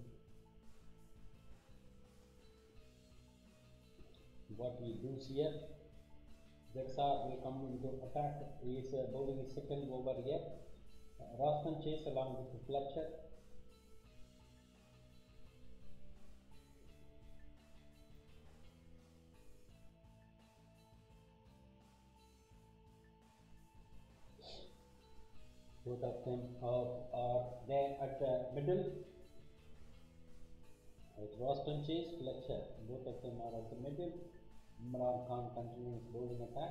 does here. Jaksa will come into attack. He is bowling his second over here. Roston Chase along with Fletcher. Both of them are there at the middle. It's Roston Chase, Fletcher. Both of them are at the middle. Imran Khan continues bowling attack.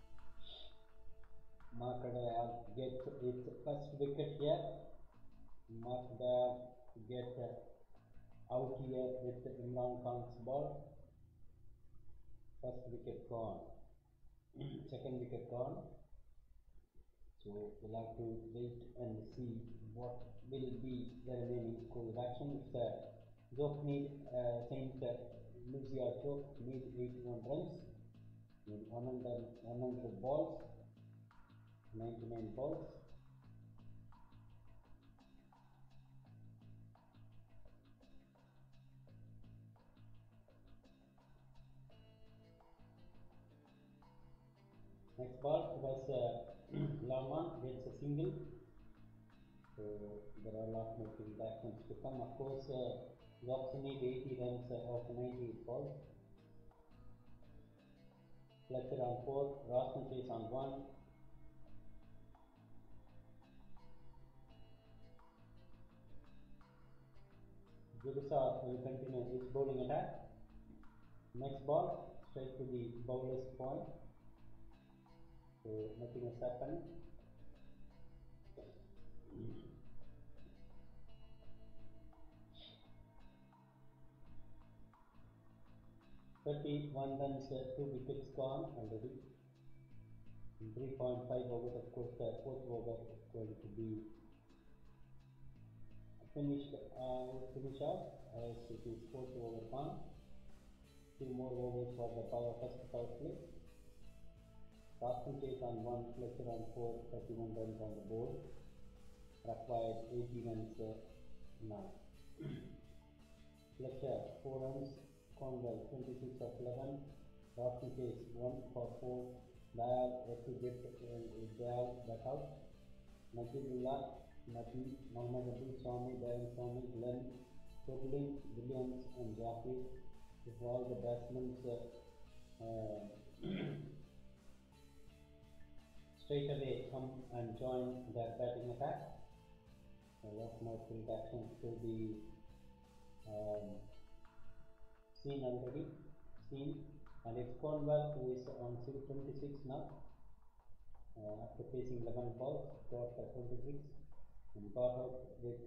Mark Dayal gets its first wicket here. Mark Dayal gets out here with Imran Khan's ball. First wicket gone. Second wicket gone. So we'll have to wait and see what will be the remaining course of action. It's Joke need Saint Lucia Joke need 81 runs in 100 balls, 99 balls. Next ball was long on, gets a single. So there are a lot more cricket actions to come. Of course, Jokes need 80 runs of 98 balls. Fletcher on 4, Roston Chase on 1. Gurusar will continue his bowling attack. Next ball, straight to the bowler's point. So nothing has happened. 31 runs, 2 wickets gone already. In 3.5 overs, of course, the fourth over is going to be finish off as it is fourth over gone. 2 more overs for the first power play. Roston Chase on 1, Fletcher on 4, 31 runs on the board. Required 80 runs now. Fletcher 4 runs, Cornwell 26 of 11, Roston Chase 1 for 4, Dayal yet to get Dayal back out. Najibullah, Nabi, Mohammad Abu, Swami, Darren Swami, Glenn, Tobling, Williams and Jaffe. If all the batsmen straight away come and join their batting attack. A lot more field action to be seen already. And it's Cornwell who is on 26 now. After facing 11 balls, got 26 and got out with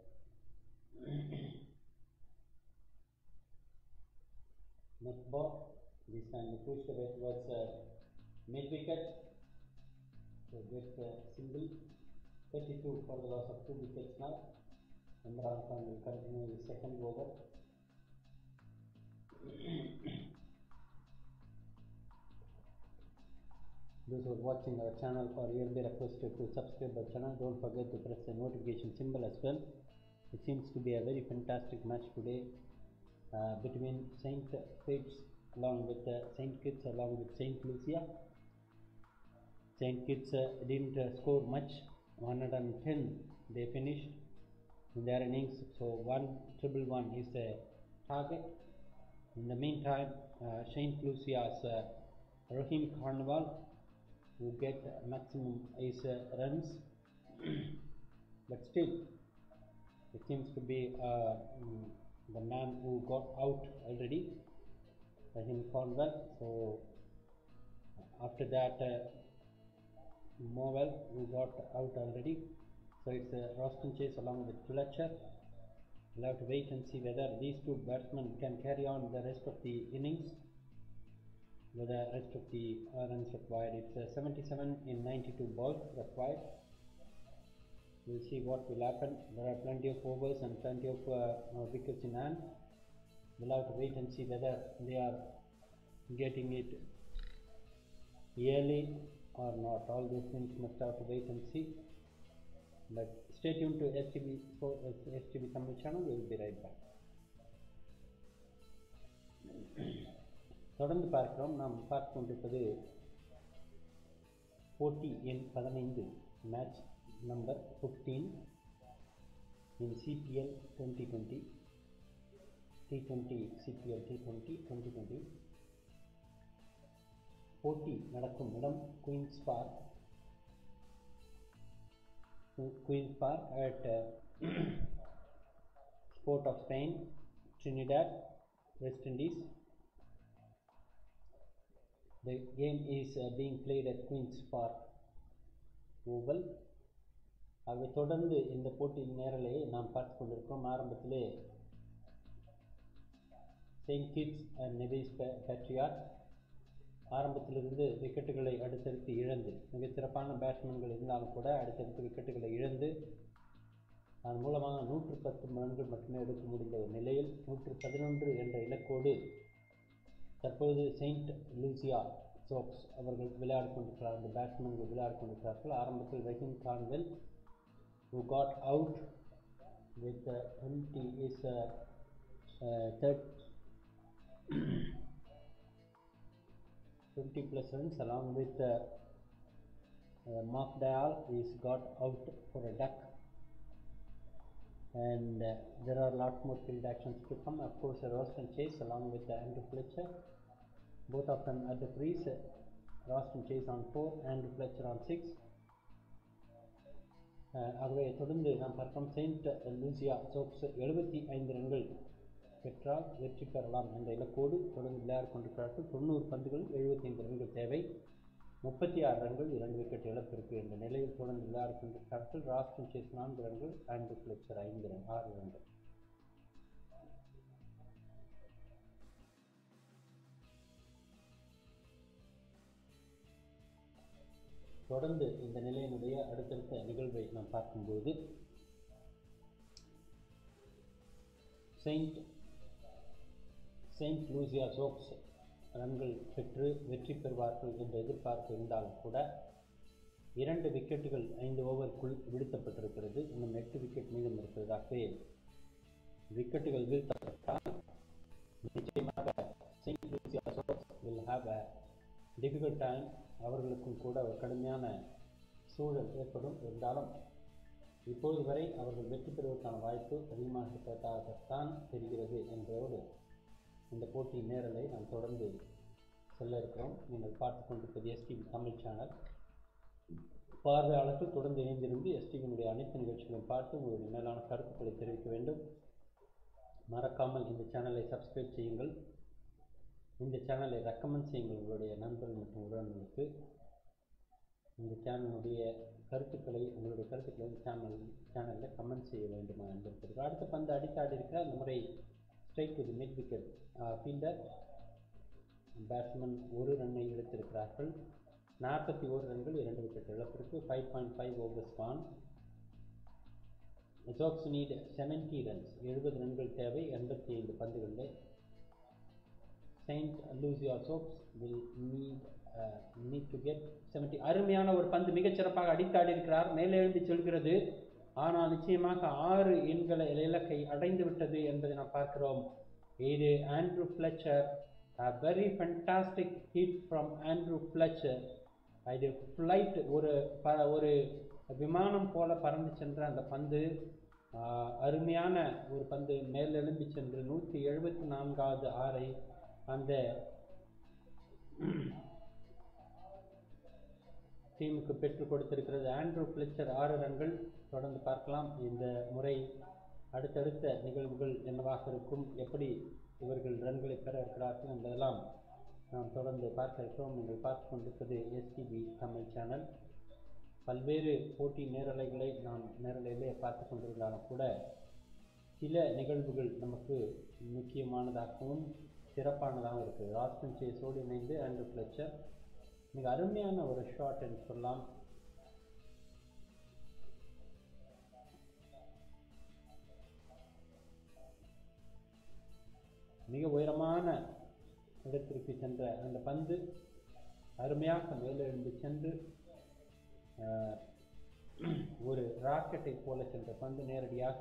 next ball. This time the pushed away towards mid wicket. So get single. 32 for the loss of 2 wickets now. Imran Khan will continue his second over. Those who are watching our channel are hereby requested to subscribe our channel. Don't forget to press the notification symbol as well. It seems to be a very fantastic match today between Saint Kitts along with Saint Kitts along with Saint Lucia. Saint Kitts didn't score much. 110 they finished in their innings. So 111 is the target. In the meantime, Saint Lucia's Rahim Carnival who get maximum is runs, but still it seems to be the man who got out already, Rahim Cornwell. So after that, Mowell who got out already. So it's Roston Chase along with Fletcher. We'll have to wait and see whether these two batsmen can carry on the rest of the innings with the rest of the runs required. It's 77 in 92 balls required. We'll see what will happen. There are plenty of overs and plenty of wickets in hand. We'll have to wait and see whether they are getting it early or not. All these things must have to wait and see. But stay tuned to STB Tamil channel. We will be right back. தொடர்ந்து பார்க்கிறோம். நாம் பார்த்து கொண்டிருப்பது போட்டி எண் 15 match number 15 in CPL 2020 T20 CPL T20 2020. போட்டி நடக்கும் இடம் Queens Park at Port of Spain, Trinidad, West Indies. The game is being played at Queen's Park Oval. அதை தொடர்ந்து இந்த போட்டியின் நேரலையை நாம் பார்த்து கொண்டிருக்கிறோம். ஆரம்பத்திலே Saint Kitts and Nevis Patriot ஆரம்பத்திலிருந்து விக்கெட்டுகளை அடுத்தடுத்து இழந்து, மிகச் சிறப்பான பேட்ஸ்மேன்கள் இருந்தாலும் கூட அடுத்தடுத்து விக்கெட்டுகளை இழந்து அதன் மூலமாக 110 ரன்கள் மட்டுமே எடுக்க முடிந்த ஒரு நிலையில் 111 என்ற இலக்கோடு தற்பொழுது செயின்ட் லூசியா சோக்ஸ் அவர்கள் விளையாடி கொண்டிருக்கிறார்கள். அந்த பேட்ஸ்மேன்கள் விளையாடி கொண்டிருக்கிறார்கள். ஆரம்பத்தில் Rahim கான்வெல் who got out with 20 plus runs along with Mark Dayal is got out for a duck, and there are lots more field actions to come. Of course, Roston Chase along with Andrew Fletcher, both of them at the crease. Roston Chase on 4, Andrew Fletcher on 6. ஆகவே தொடர்ந்து நாம் பார்க்கிறோம் Saint Lucia soaps 75 ரன்கள் பெற்றால் வெற்றி பெறலாம் என்ற இலக்கோடு தொடர்ந்து விளையாடி கொண்டிருக்கிறார்கள். 90 பந்துகள் 75 ரன்கள் தேவை. 36 ரன்கள் 2 விக்கெட் இழப்பிற்கு என்ற நிலையில் தொடர்ந்து விளையாடி கொண்டிருக்கிறார்கள். ராஸ்டன் சேஸ் 4 ரன்கள், ஆண்ட்ரூ ஃப்ளெச்சர் 6 ரன்கள். தொடர்ந்து இந்த நிலையினுடைய அடுத்தடுத்த நிகழ்வை நாம் பார்க்கும்போது செயின்ட் லூசியா சோப்ஸ் ரன்கள் பெற்று வெற்றி பெறுவார்கள் என்ற எதிர்பார்ப்பு இருந்தாலும் கூட 2 விக்கெட்டுகள் 5 ஓவருக்குள் வீழ்த்தப்பட்டிருக்கிறது. இன்னும் 8 விக்கெட் மீதம் இருக்கிறதாகவே விக்கெட்டுகள் வீழ்த்தப்பட்டால் நிச்சயமாக Saint Lucia Zouks will have a difficult time. அவர்களுக்கும் கூட ஒரு கடுமையான சூழல் ஏற்படும். இருந்தாலும் இப்போது வரை அவர்கள் வெற்றி பெறுவதற்கான வாய்ப்பு அதிகமாக இருப்பதாகத்தான் தெரிகிறது என்பதோடு இந்த போட்டி நேரலை நாம் தொடர்ந்து செல்ல இருக்கிறோம். நீங்கள் பார்த்து கொண்டிருப்பது எஸ்டிவி தமிழ் சேனல். பார்வையாளர்கள் தொடர்ந்து இணைந்திருந்து எஸ்டிவியினுடைய அனைத்து நிகழ்ச்சிகளையும் பார்த்து உங்களுடைய மேலான கருத்துக்களை தெரிவிக்க வேண்டும். மறக்காமல் இந்த சேனலை சப்ஸ்கிரைப் செய்யுங்கள். இந்த சேனலை ரெக்கமெண்ட் செய்யுங்கள் உங்களுடைய நண்பர்கள் மற்றும் உறவினர்களுக்கு. இந்த சேனலுடைய கருத்துக்களை சேனலில் கமெண்ட் செய்ய வேண்டுமா என்பது. அடுத்த பந்து அடித்தாடி இருக்கிற அந்த முறை strike with mid wicket fielder batsman 1 ரன்னை எடுத்திருக்கிறார்கள். 41 ரன்கள் 2 விக்கெட் இழப்பிற்கு. 5.5 overs gone. Zouks need 70 runs, 70 ரன்கள் தேவை 85 பந்துகளில். Saint Lucia Zouks will need to get 70. அருமையான ஒரு பந்து மிகச்சிறப்பாக அடித்தாடி இருக்கிறார். மேலே எழுந்து செல்கிறது. ஆனால் நிச்சயமாக 6 எண்களை இலக்கை அடைந்து விட்டது என்பதை நாம் பார்க்கிறோம். இது Andrew Fletcher, a very fantastic hit from Andrew Fletcher. இது ஃப்ளைட் ஒரு விமானம் போல பறந்து சென்ற அந்த பந்து அருமையான ஒரு பந்து மேலெழும்பி சென்று 174வது 6ஐ அந்த டீமுக்கு பெற்றுக் கொடுத்திருக்கிறது. ஆண்ட்ரூ ஃப்ளெச்சர் 6 ரன்கள். தொடர்ந்து பார்க்கலாம் இந்த முறை அடுத்தடுத்த நிகழ்வுகள் என்னவாக இருக்கும், எப்படி இவர்கள் ரன்களை பெற இருக்கிறார்கள் என்பதெல்லாம் நாம் தொடர்ந்து பார்க்க இருக்கிறோம். நீங்கள் பார்த்து கொண்டிருப்பது எஸ்டிவி தமிழ் சேனல். பல்வேறு போட்டி நேரலைகளை நாம் நேரலையிலே பார்த்து கொண்டிருந்தாலும் கூட சில நிகழ்வுகள் நமக்கு முக்கியமானதாகவும் சிறப்பானதாகவும் இருக்குது. ராஸ்டன் சேஸோடு இணைந்து ஆண்ட்ரூ ஃப்ளெச்சர் மிக அருமையான ஒரு ஷாட் என்று சொல்லலாம். மிக உயரமான இடத்திற்கு சென்ற அந்த பந்து அருமையாக மேலெழுந்து சென்று ஒரு ராக்கெட்டை போல சென்ற பந்து நேரடியாக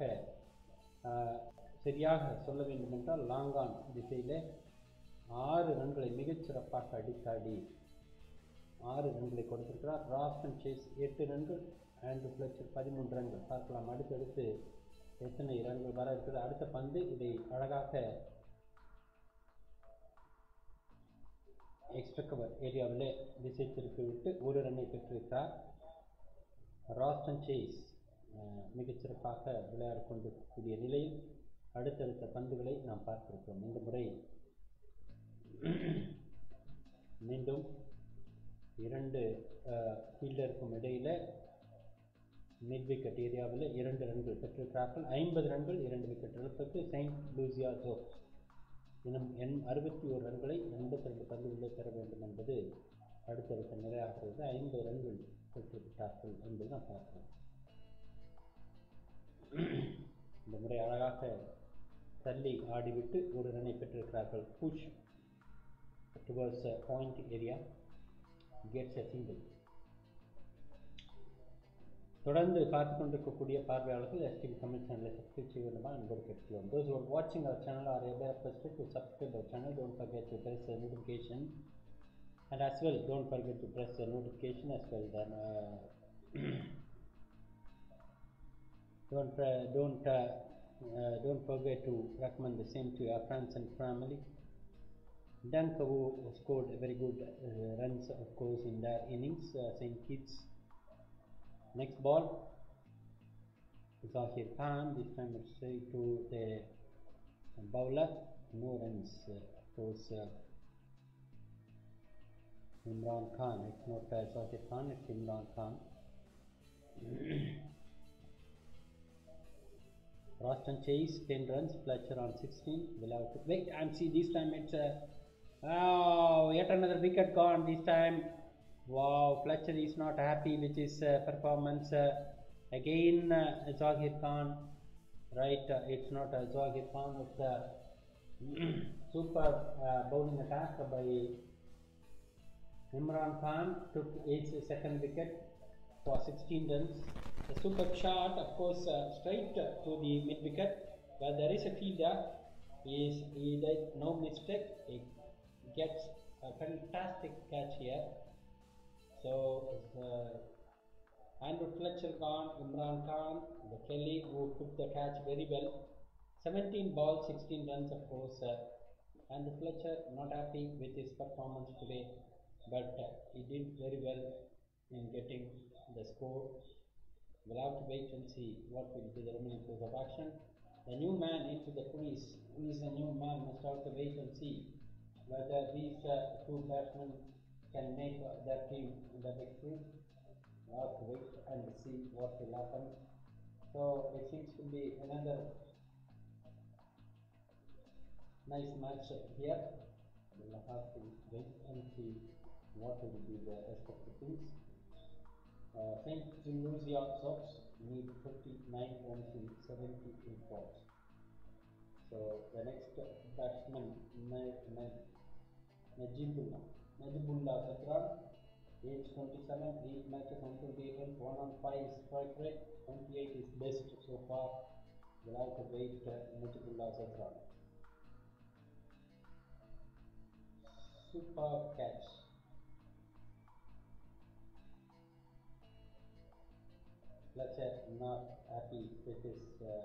சரியாக சொல்ல வேண்டும் என்றால் லாங்கான் திசையில் 6 ரன்களை மிகச்சிறப்பாக அடித்தாடி 6 ரன்களை கொடுத்திருக்கிறார். ராஸ்டன் சேஸ் 8 ரன்கள், ஆண்ட்ரூ ஃப்ளெச்சர் 13 ரன்கள். பார்க்கலாம் அடுத்தடுத்து எத்தனை ரன்கள் வர இருக்கிறது. அடுத்த பந்து இதை அழகாக எக்ஸ்ட்ரா கவர் ஏரியாவிலே திசை திருப்பி விட்டு 1 ரன்னை பெற்றிருக்கிறார். ராஸ்டன் சேஸ் மிகச்சிறப்பாக விளையாடி கொண்டிருக்கக்கூடிய நிலையில் அடுத்தடுத்த பந்துகளை நாம் பார்த்திருக்கிறோம். இந்த முறை மீண்டும் 2 ஃபீல்டருக்கும் இடையில் மிட் விக்கெட் ஏரியாவில் 2 ரன்கள் பெற்றிருக்கிறார்கள். 50 ரன்கள் 2 விக்கெட் இழப்புக்கு. செயின்ட் லூசியா சோப்ஸ் இன்னும் 61 ரன்களை 82 பந்துகளிலே பெற வேண்டும் என்பது அடுத்தடுத்த நிலையாகிறது. 50 ரன்கள் பெற்றுவிட்டார்கள் என்பது நாம் பார்க்கிறோம். இந்த முறை அழகாக தள்ளி ஆடிவிட்டு 1 ரன்னை பெற்றிருக்கிறார்கள். Push towards point area, gets a single. தொடர்ந்து பார்த்து கொண்டிருக்கக்கூடிய பார்வையாளர்கள் எஸ்டிவி தமிழ் சேனலை சப்ஸ்கிரைப் செய்ய வேண்டுமா என்பது கேட்கிறோம். Those who are watching our channel are requested to subscribe our channel. Don't forget to press the notification, and as well don't forget to press the notification as well. Then don't forget to recommend the same to your friends and family. Dunk who scored very good runs of course in their innings. St. Kitts. Next ball Zahir Khan. This time it's straight to the bowler. No runs. Of course, Imran Khan. It's not Zahir Khan, it's Imran Khan. Roston chase 10 runs. Fletcher on 16. Will have to wait and see. This time it's oh, yet another wicket gone. This time, wow, Fletcher is not happy with his performance. Again, Zahir Khan. Right, it's not Zahir Khan. It's super bowling attack by Imran Khan. Took his second wicket for 16 runs. A super shot, of course, straight to the mid wicket, where there is a fielder. He did no mistake. He gets a fantastic catch here. So Andrew Fletcher gone, Imran Khan, the Kelly who took the catch very well. 17 balls, 16 runs, of course. Andrew Fletcher not happy with his performance today, but he did very well in getting the score. We'll have to wait and see what will be the remaining course of action. The new man into the crease, who is a new man, must have to wait and see whether these two batsmen can make their team the victory. We'll have to wait and see what will happen. So it seems to be another nice match here. We'll have to wait and see what will be the respective things. St. Lucia Sox need 59 runs in 78 balls. So the next batsman, Najibullah Sadran, age 27, 8 matches, 128 runs, 1 on 5 strike rate, 28 is best so far. We'll have to wait Najibullah Sadran. Super catch. Fletcher not happy with his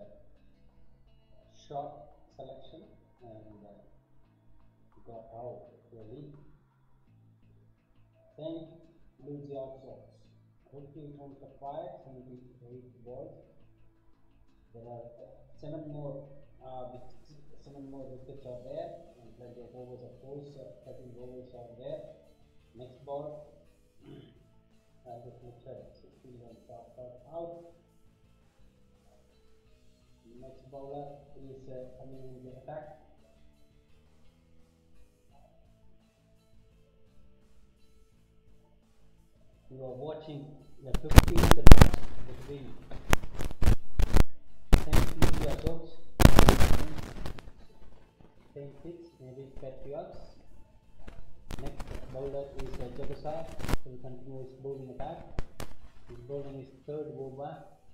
shot selection and got out early. St. Lucia Sox 58 runs required, 78 balls. There are 7 more wickets are there, and plenty of overs, of course. 13 overs are there. Next ball. The Fletcher 16 runs are out. Next bowler is coming in the attack. You are watching the 15th match between St. Lucia Sox St. Kitts, maybe Patriots. Next bowler is Jagasar. Will continue his bowling attack. His bowling is third over.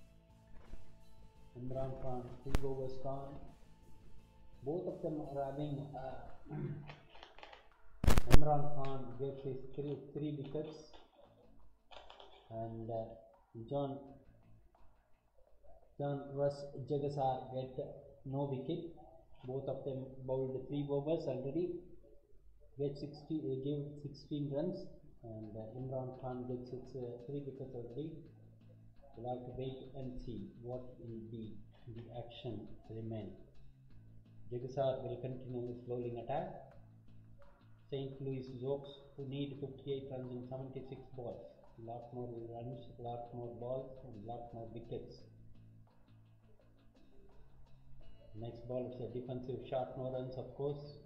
Imran Khan 3 overs gone. Both of them are having Imran Khan gets his 3 wickets, and John Russ Jagasar get no wicket. Both of them bowled 3 overs already. Give 16 runs, and Imran Khan gets his 3 wickets already. We'll have to wait and see what will be the action remain. Jagasar will continue his bowling attack. St. Louis Sox, who need 58 runs in 76 balls. Lot more runs, lot more balls, and lot more wickets. Next ball is a defensive shot, no runs, of course.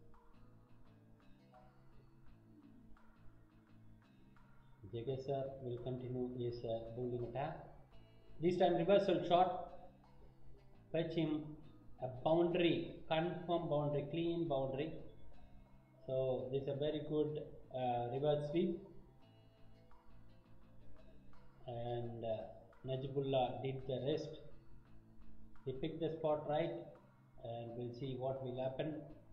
Jagasar will continue his bowling attack. This time reversal shot, fetch him a boundary, confirm boundary, clean boundary. So this is a very good reverse sweep, and Najibullah did the rest. He picked the spot right, and we'll see what will happen.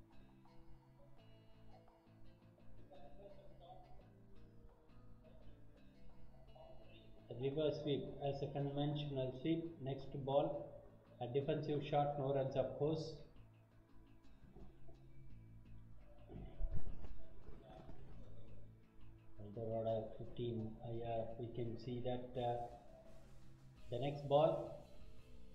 A reverse sweep as a conventional sweep. Next ball, a defensive shot, no runs, of course. Eldorado 15. We can see that the next ball,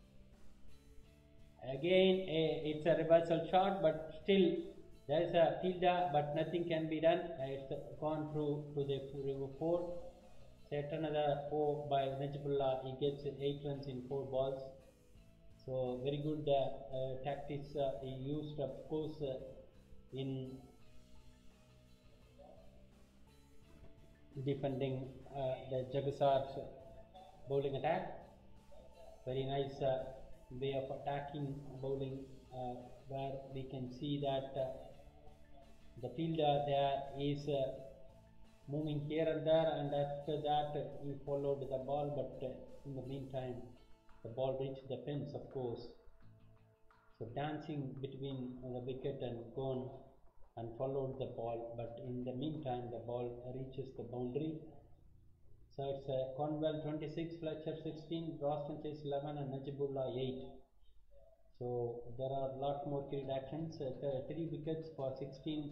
Again, it's a reversal shot, but still there is a fielder, but nothing can be done. It's gone through to the river 4. Set another 4 by Najibullah. He gets 8 runs in 4 balls. So very good tactics he used, of course, in defending the Jagasar's bowling attack. Very nice way of attacking bowling, where we can see that the fielder there is moving here and there, and after that he followed the ball, but in the meantime the ball reached the fence, of course. So dancing between the wicket and gone and followed the ball, but in the meantime the ball reaches the boundary. So it's Cornwell 26, Fletcher 16, Roston Chase 11 and Najibullah 8. So there are a lot more cricket actions. 3 wickets for 16.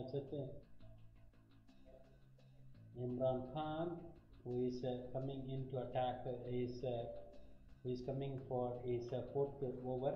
Imran Khan, who is coming into attack, is coming for his 4th over.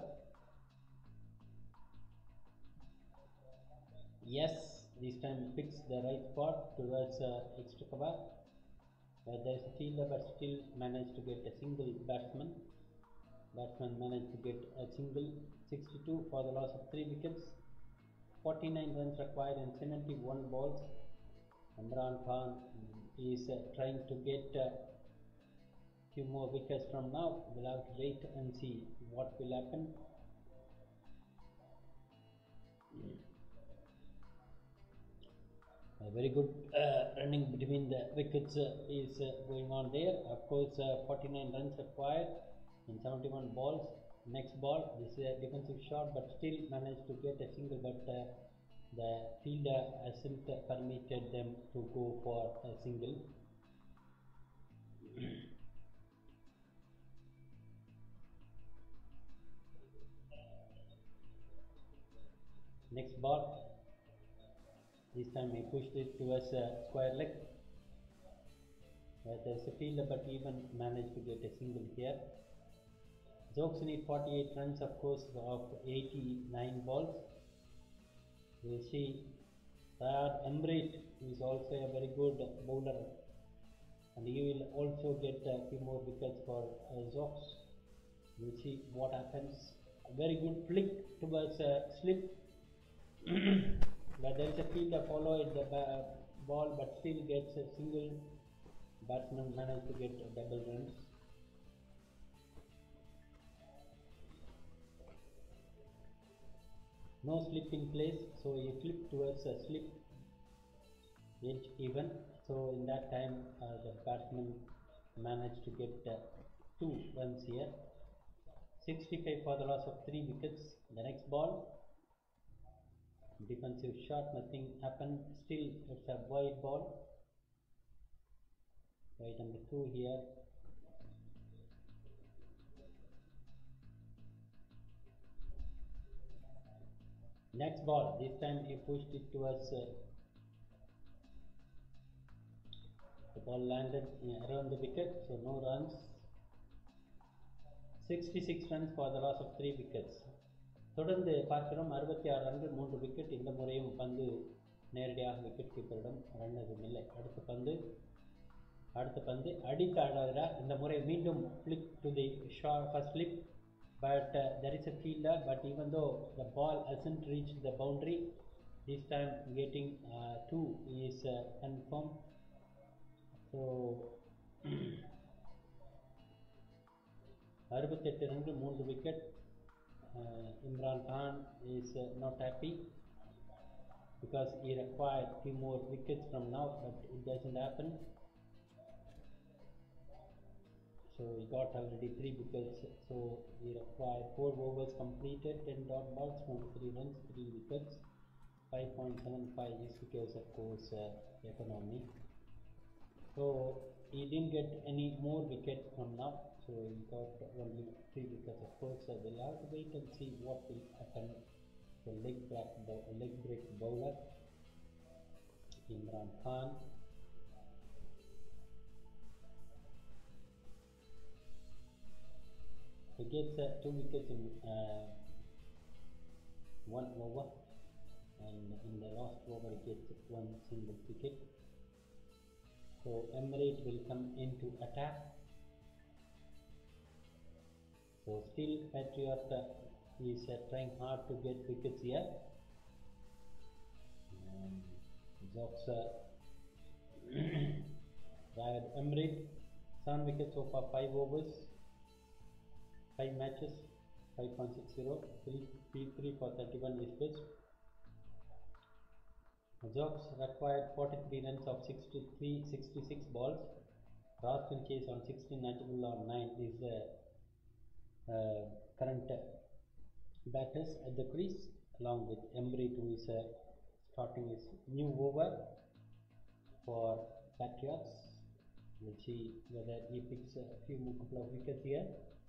Yes, this time picks the right spot towards extra cover. There is a fielder, but still managed to get a single batsman. Batsman managed to get a single. 62 for the loss of 3 wickets. 49 runs required in 71 balls. Imran Khan is trying to get a few more wickets from now. We'll have to wait and see what will happen. A very good running between the wickets is going on there. Of course, 49 runs required in 71 balls. Next ball, this is a defensive shot, but still managed to get a single, but the fielder hasn't permitted them to go for a single. Next ball, this time he pushed it towards a square leg. There's a fielder, but even managed to get a single here. Jokes need 48 runs, of course, of 89 balls. We'll see. Third, Emrit is also a very good bowler, and he will also get a few more wickets for Jokes. We'll see what happens. A very good flick towards a slip. But there is a fielder followed the ball, but still gets a single. Batsman managed to get double runs. No slip in place, so he flipped towards a slip edge even. So in that time, the batsman managed to get 2 runs here. 65 for the loss of 3 wickets. The next ball, defensive shot, nothing happened. Still, it's a wide ball. Right number 2 here. Next ball, this time he pushed it towards the ball landed around the wicket, so no runs. 66 runs for the loss of 3 wickets. தொடர்ந்து பார்க்கிறோம் 66 ரன்கள் 3 wicket. இந்த முறையும் பந்து நேரடியாக wicket கீப்பரிடம் run எதுவும் இல்லை. அடுத்த பந்து அடித்த அழகிறார். இந்த முறை மீண்டும் flick to the first slip, but there is a fielder, but even though the ball hasn't reached the boundary, this time getting 2 is confirmed. So 68 ரன்கள் 3 wicket. Imran Khan is not happy because he required few more wickets from now, but it doesn't happen. So he got already 3 wickets, so he required 4 overs completed, 10 dot balls, 23 runs, 3 wickets. 5.75 is because, of course, economy. So he didn't get any more wickets from now, so he got only 3 wickets. Of course, we'll have to wait and see what will happen. The leg break bowler Imran Khan. He gets 2 wickets in 1 over, and in the last over he gets one single wicket. So Emirates will come into attack. So still Patriot is trying hard to get wickets here. Jobs Rayad Emirates 7 wickets so far, 5 overs, 5 matches, 5.60, 3 for 31 is best. Jobs required 43 runs of 66 balls. Roston Chase on 16, Najibullah on 9 is the current batters at the crease, along with Emirates, who is starting his new over for Patriots. We'll see whether he picks a couple of wickets here.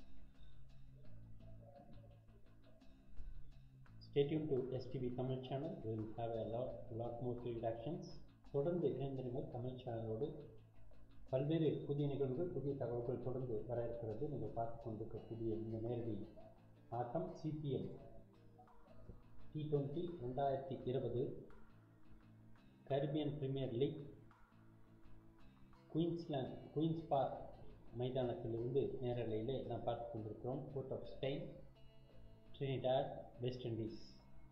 Stay tuned to STV Tamil channel. We will have a lot more field actions. தொடர்ந்து இணைந்திருங்கள் தமிழ் சேனலோடு. பல்வேறு புதிய நிகழ்வுகள், புதிய தகவல்கள் தொடர்ந்து வர இருக்கிறது. நீங்கள் பார்த்து கொண்டிருக்கக்கூடிய இந்த நேரடி ஆட்டம் CPL T20 2020 Caribbean Premier League Queens Park மைதானத்திலிருந்து நேரலையிலே நாம் பார்த்து கொண்டிருக்கிறோம். Port of Spain, Trinidad, West Indies.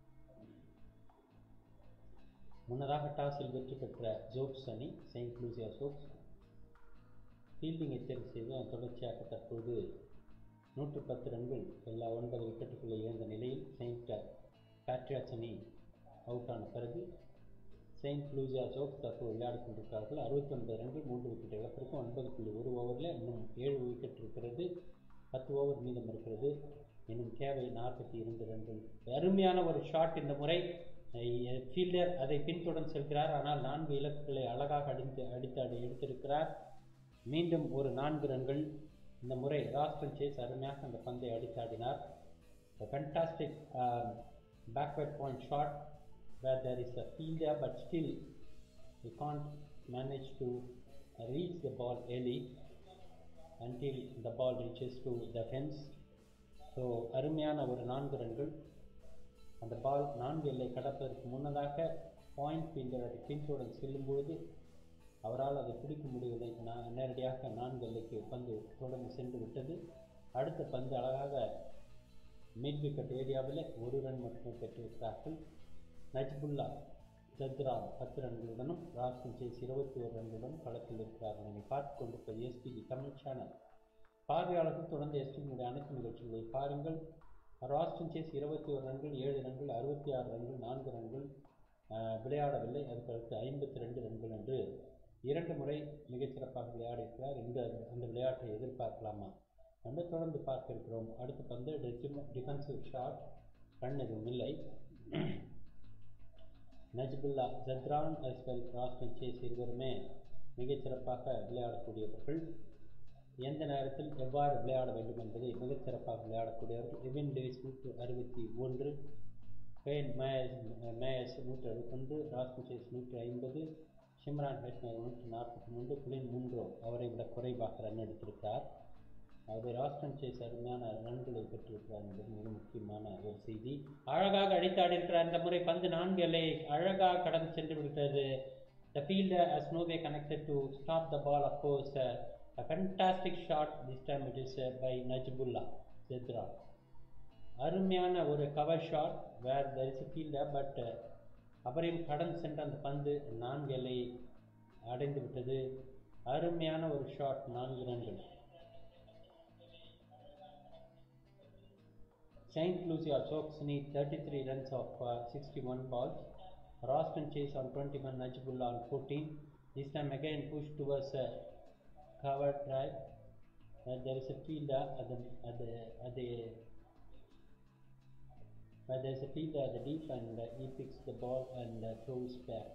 முன்னதாக டாஸில் வெற்றி பெற்ற ஜோப்ஸ் அணி, செயின்ட் லூசியா ஜோப்ஸ் ஃபீல்டிங்கை தேர்வு செய்து தொடர்ச்சியாக தற்போது 110 ரன்கள் எல்லா 9 விக்கெட்டுகளை இழந்த நிலையில் செயின்ட் பேட்ரியாட்ஸ் அணி அவுட் ஆன பிறகு செயின்ட் லூசியா ஜோப்ஸ் தற்போது விளையாடி கொண்டிருக்கிறார்கள். 69 ரன்கள், 3 விக்கெட் இழப்பிற்கு 9.1 ஓவரில் இன்னும் 7 விக்கெட் இருக்கிறது. 10 ஓவர் மீதம் இருக்கிறது. இன்னும் தேவை 42 ரன்கள். அருமையான ஒரு ஷாட் இந்த முறை. ஃபீல்டர் அதை பின்தொடர்ந்து செல்கிறார். ஆனால் 4 இலக்குகளை அழகாக அடித்து எடுத்திருக்கிறார். மீண்டும் ஒரு 4 ரன்கள். இந்த முறை ராஸ்டன் சேஸ் அருமையாக அந்த பந்தை அடித்தாடினார். Fantastic backward point shot where there is a fielder but still he can't manage to reach the ball early until the ball reaches to the fence. So அருமையான ஒரு 4 ரன்கள். அந்த பால் 4 எல்லை கடப்பதற்கு முன்னதாக பாயிண்ட் ஃபீல்டர் அதை பின்தொடர்ந்து செல்லும்போது அவரால் அதை பிடிக்க முடியவில்லை. நேரடியாக 4 எல்லைக்கு பந்து தொடர்ந்து சென்று விட்டது. அடுத்த பந்து அழகாக மிட் விக்கெட் ஏரியாவில் 1 ரன் மட்டுமே பெற்றிருக்கிறார்கள். நஜ்புல்லா ஜத்ரான் 10 ரன்களுடனும் ராஸ்டன் சேஸ் 21 ரன்களுடனும் களத்தில் இருக்கிறார்கள். நீங்கள் பார்த்து கொண்டிருப்பது STV தமிழ் சேனல். பார்வையாளர்கள் தொடர்ந்து STV அனைத்து நிகழ்ச்சிகளை பாருங்கள். ராஸ்டன் சேஸ் 21 ரன்கள், 7 ரன்கள், 66 ரன்கள், 4 ரன்கள் விளையாடவில்லை. அதுக்கடுத்து 52 ரன்கள் என்று 2 முறை மிகச்சிறப்பாக விளையாடியிருக்கிறார். அந்த விளையாட்டை எதிர்பார்க்கலாமா நம்ம தொடர்ந்து பார்க்க இருக்கிறோம். அடுத்த பந்து டிஃபென்சிவ் ஷாட், ரன் எதுவும் இல்லை. Najibullah Zadran as well Roston Chase இருவருமே மிகச்சிறப்பாக விளையாடக்கூடியவர்கள். எந்த நேரத்தில் எவ்வாறு விளையாட வேண்டும் என்பதை மிகச்சிறப்பாக விளையாடக்கூடியவர்கள். எவின் டேவிஸ் 161, ஃபேன் Mayers 161, Roston Chase 150, Shimron Hetmyer 143, Colin Munro அவரை விட குறைவாக ரன் எடுத்திருக்கிறார். ஆகவே ராஸ்டன் சேஸ் அருமையான ரன்களை பெற்றிருக்கிறார் என்பது மிக முக்கியமான ஒரு செய்தி. அழகாக அடித்தாடி இருக்கிறார். இந்த முறை பந்து 4 எல்லையை அழகாக கடந்து சென்று விடுகிறது. The fielder has no way connected to stop the ball. Of course, a fantastic shot. This time it is by Najibullah Zedra. அருமையான ஒரு cover shot where there is a fielder but அவரையும் கடந்து சென்ற அந்த பந்து 4 எல்லையை அடைந்து விட்டது. அருமையான ஒரு ஷாட், 4 ரன்கள். Saint Lucia Jokes need 33 runs of 61 balls. Roston Chase on 21, Najibullah on 14. This time again push towards a cover drive. There is a fielder where there is a fielder at the deep and he picks the ball and throws back.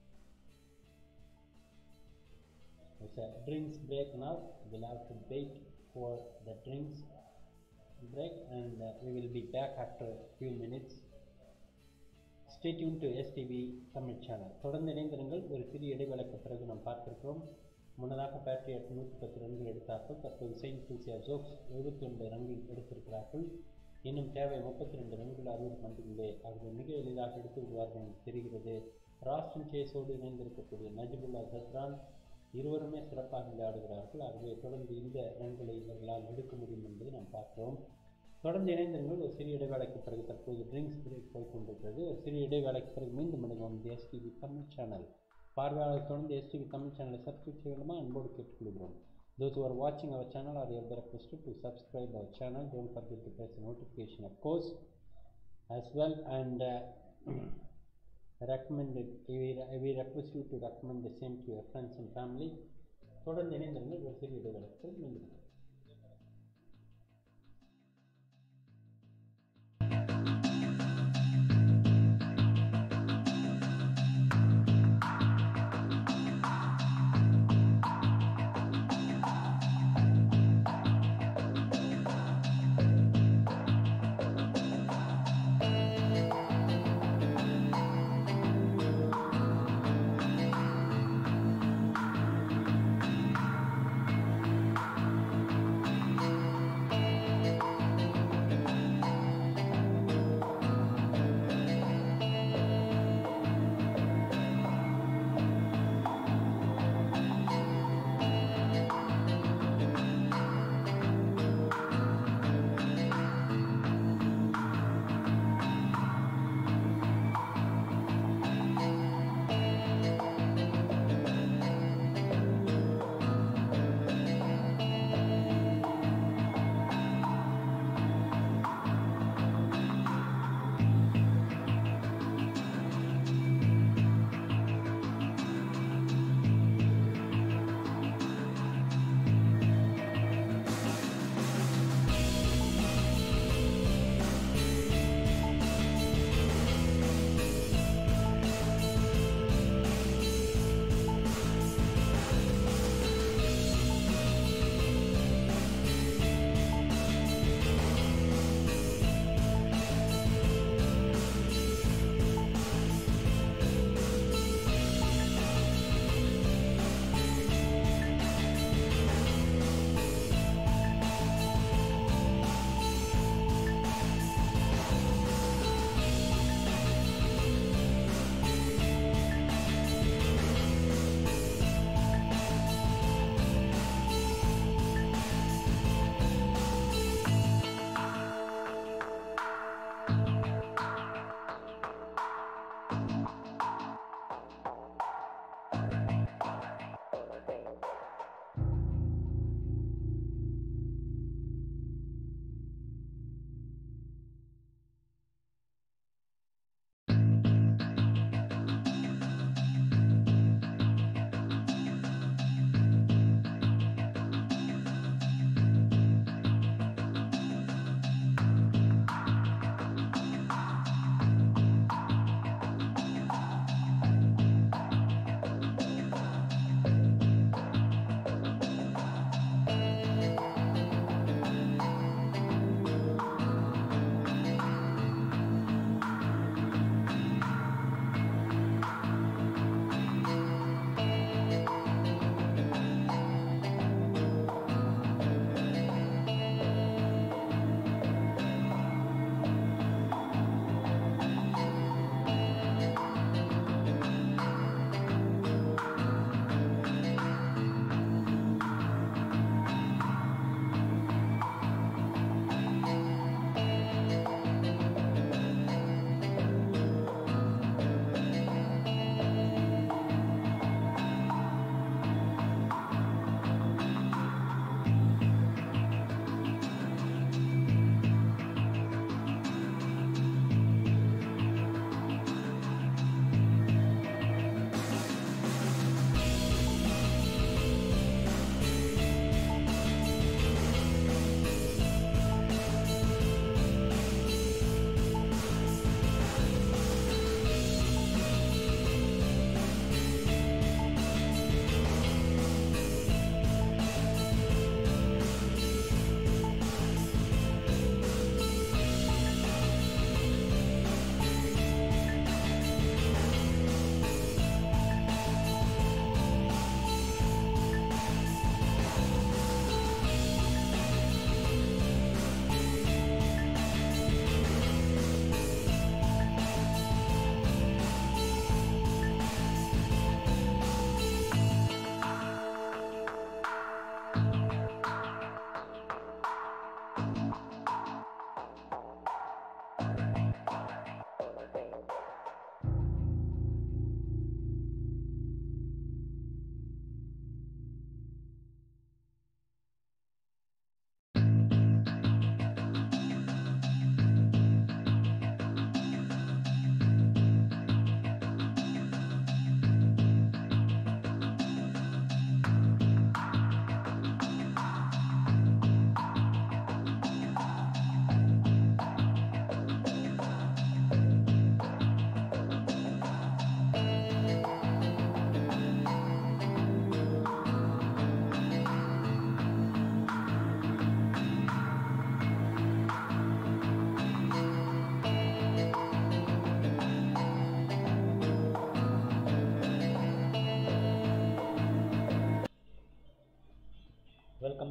It's a drinks break now. We'll have to wait for the drinks break and we will be back after a few minutes. Stay tuned to STV Tamil channel. தொடர்ந்து இணைந்திருங்கள். ஒரு சிறிய இடைவேளைக்கு பிறகு நாம் பார்த்திருக்கிறோம். முன்னதாக patriot 110 ரன்கள் எடுத்தார்கள். தற்போது செயின்ட் லூசியா ஜோப்ஸ் 79 ரன்கள் எடுத்திருக்கிறார்கள். இன்னும் தேவை 32 ரன்கள் 60 பந்துகளே. அவர்கள் மிக எளிதாக எடுத்து விடுவார்கள் என்று தெரிகிறது. ராஸ்டன் சேஸோடு இணைந்திருக்கக்கூடிய நஜிபுல்லா சத்ரான் இருவருமே சிறப்பாக விளையாடுகிறார்கள். ஆகவே தொடர்ந்து இந்த ரன்களை இவர்களால் எடுக்க முடியும் என்பதை நாம் பார்க்கிறோம். தொடர்ந்து இணைந்திருங்கள். ஒரு சிறிய இடைவேளைக்கு பிறகு தற்போது ட்ரிங்க்ஸ் பிரேக் போய்கொண்டிருக்கிறது. ஒரு சிறிய இடைவேளைக்கு பிறகு மீண்டும் இணைவோம் இந்த எஸ்டிவி தமிழ் சேனல். பார்வையாளர் தொடர்ந்து எஸ்டிவி தமிழ் சேனலை சப்ஸ்கிரைப் செய்ய வேண்டுமா அன்போடு கேட்டுக்கொள்கிறோம். Those who are watching our channel are hereby requested to subscribe our channel. Don't forget to press the notification of course as well, and recommend it. We request you to recommend the same to your friends and family. தொடர்ந்து இணைந்திருங்கள். ஒரு சிறிய இடைவேளைக்கு மீண்டும்.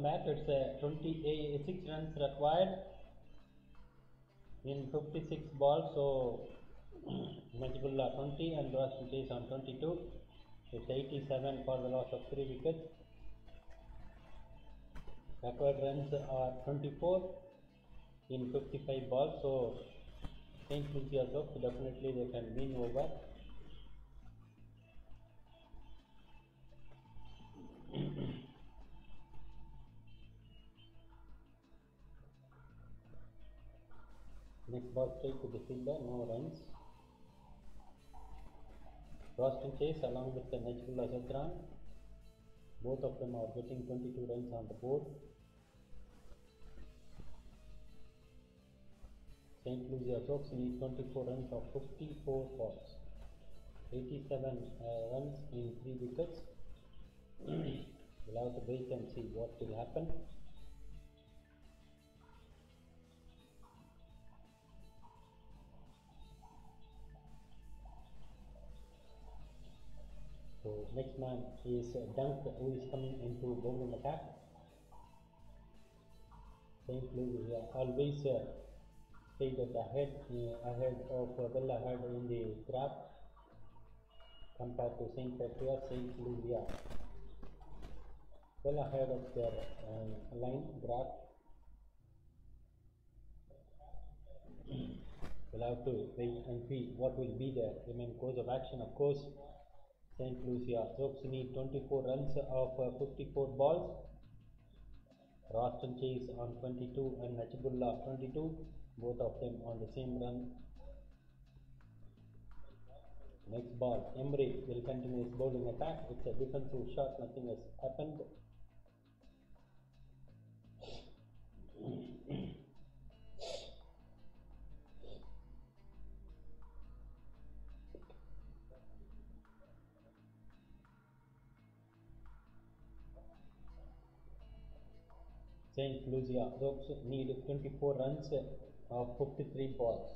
welcome back. It's 26 runs required in 56 balls. So Najibullah 20 and Roshan Chase on 22. It's 87 for the loss of 3 wickets. Required runs are 24 in 55 balls. So Saint Lucia Sox definitely they can win over. Next ball straight to the fielder, no runs. Roshan Chase along with the Najibullah Zadran, both of them are getting 22 runs on the board. St. Lucia Sox need 24 runs of 54 balls. 87 runs in 3 wickets. We'll have to wait and see what will happen. So next man is Dunk, who is coming into bowling attack. St. Lucia always stayed ahead of well ahead in the graph compared to St. Patriots. St. Lucia well ahead of their line graph. We'll have to wait and see what will be the remaining course of action. Of course, St. Lucia Sox need 24 runs of 54 balls. Roshan Chase on 22 and Najibullah 22, both of them on the same run. Next ball, Emery will continue his bowling attack. It's a defensive shot, nothing has happened. St. Lucia Sox need 24 runs of 53 balls.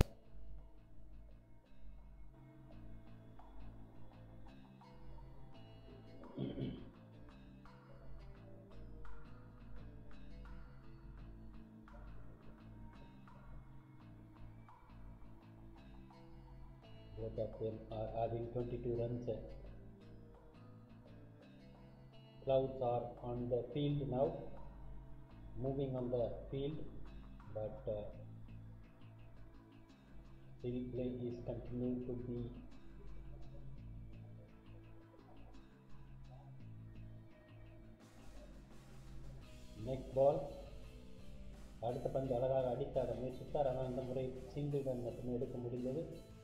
Both of them are adding 22 runs. Clouds are on the field now, moving on the field, but still play is continuing to be. Next ball, அடுத்த பந்து அழகாக அடித்தார் முயற்சித்தார். ஆனால் இந்த முறை single run மட்டுமே எடுக்க முடிந்தது.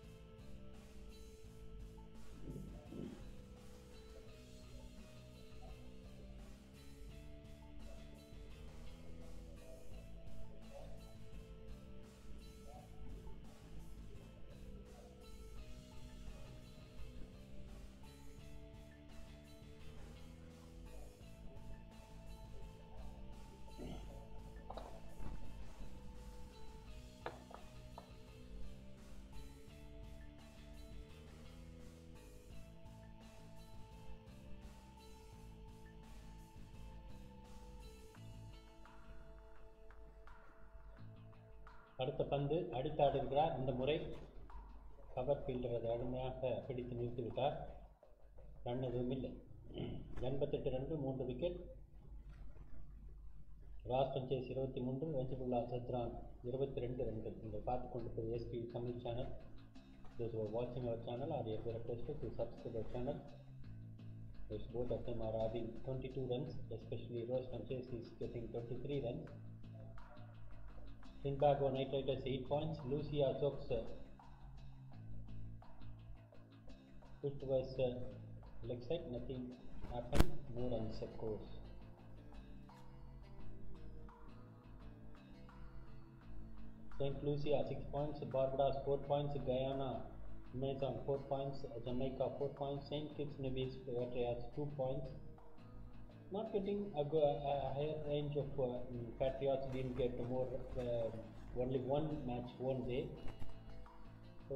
அடுத்த பந்து அடித்தாடுகிறார். இந்த முறை கவர் ஃபீல்டர் அதை அருமையாக பிடித்து நிறுத்திவிட்டார். ரன் எதுவும் இல்லை. 88 ரன்கள் 3 விக்கெட். ராஸ்டன் சேஸ் 23, ரஞ்சிபுல்லா சத்ரான் 22 ரன்கள். நீங்கள் பார்த்து கொண்டிருப்பது SP Tamil channel. Those who are watching our channel are requested to subscribe our channel. Yes, both of them are having 22 runs, especially Roshan Chase is getting 23 runs. Trinbago Knight Riders 8 points. Lucia Sox it was leg side, nothing happened, no runs of course. St. Lucia 6 points, Barbados 4 points, Guyana Amazon 4 points, Jamaica 4 points, St. Kitts Nevis Patriots 2 points. Not getting a higher range of Patriots didn't get more, only one match won they. So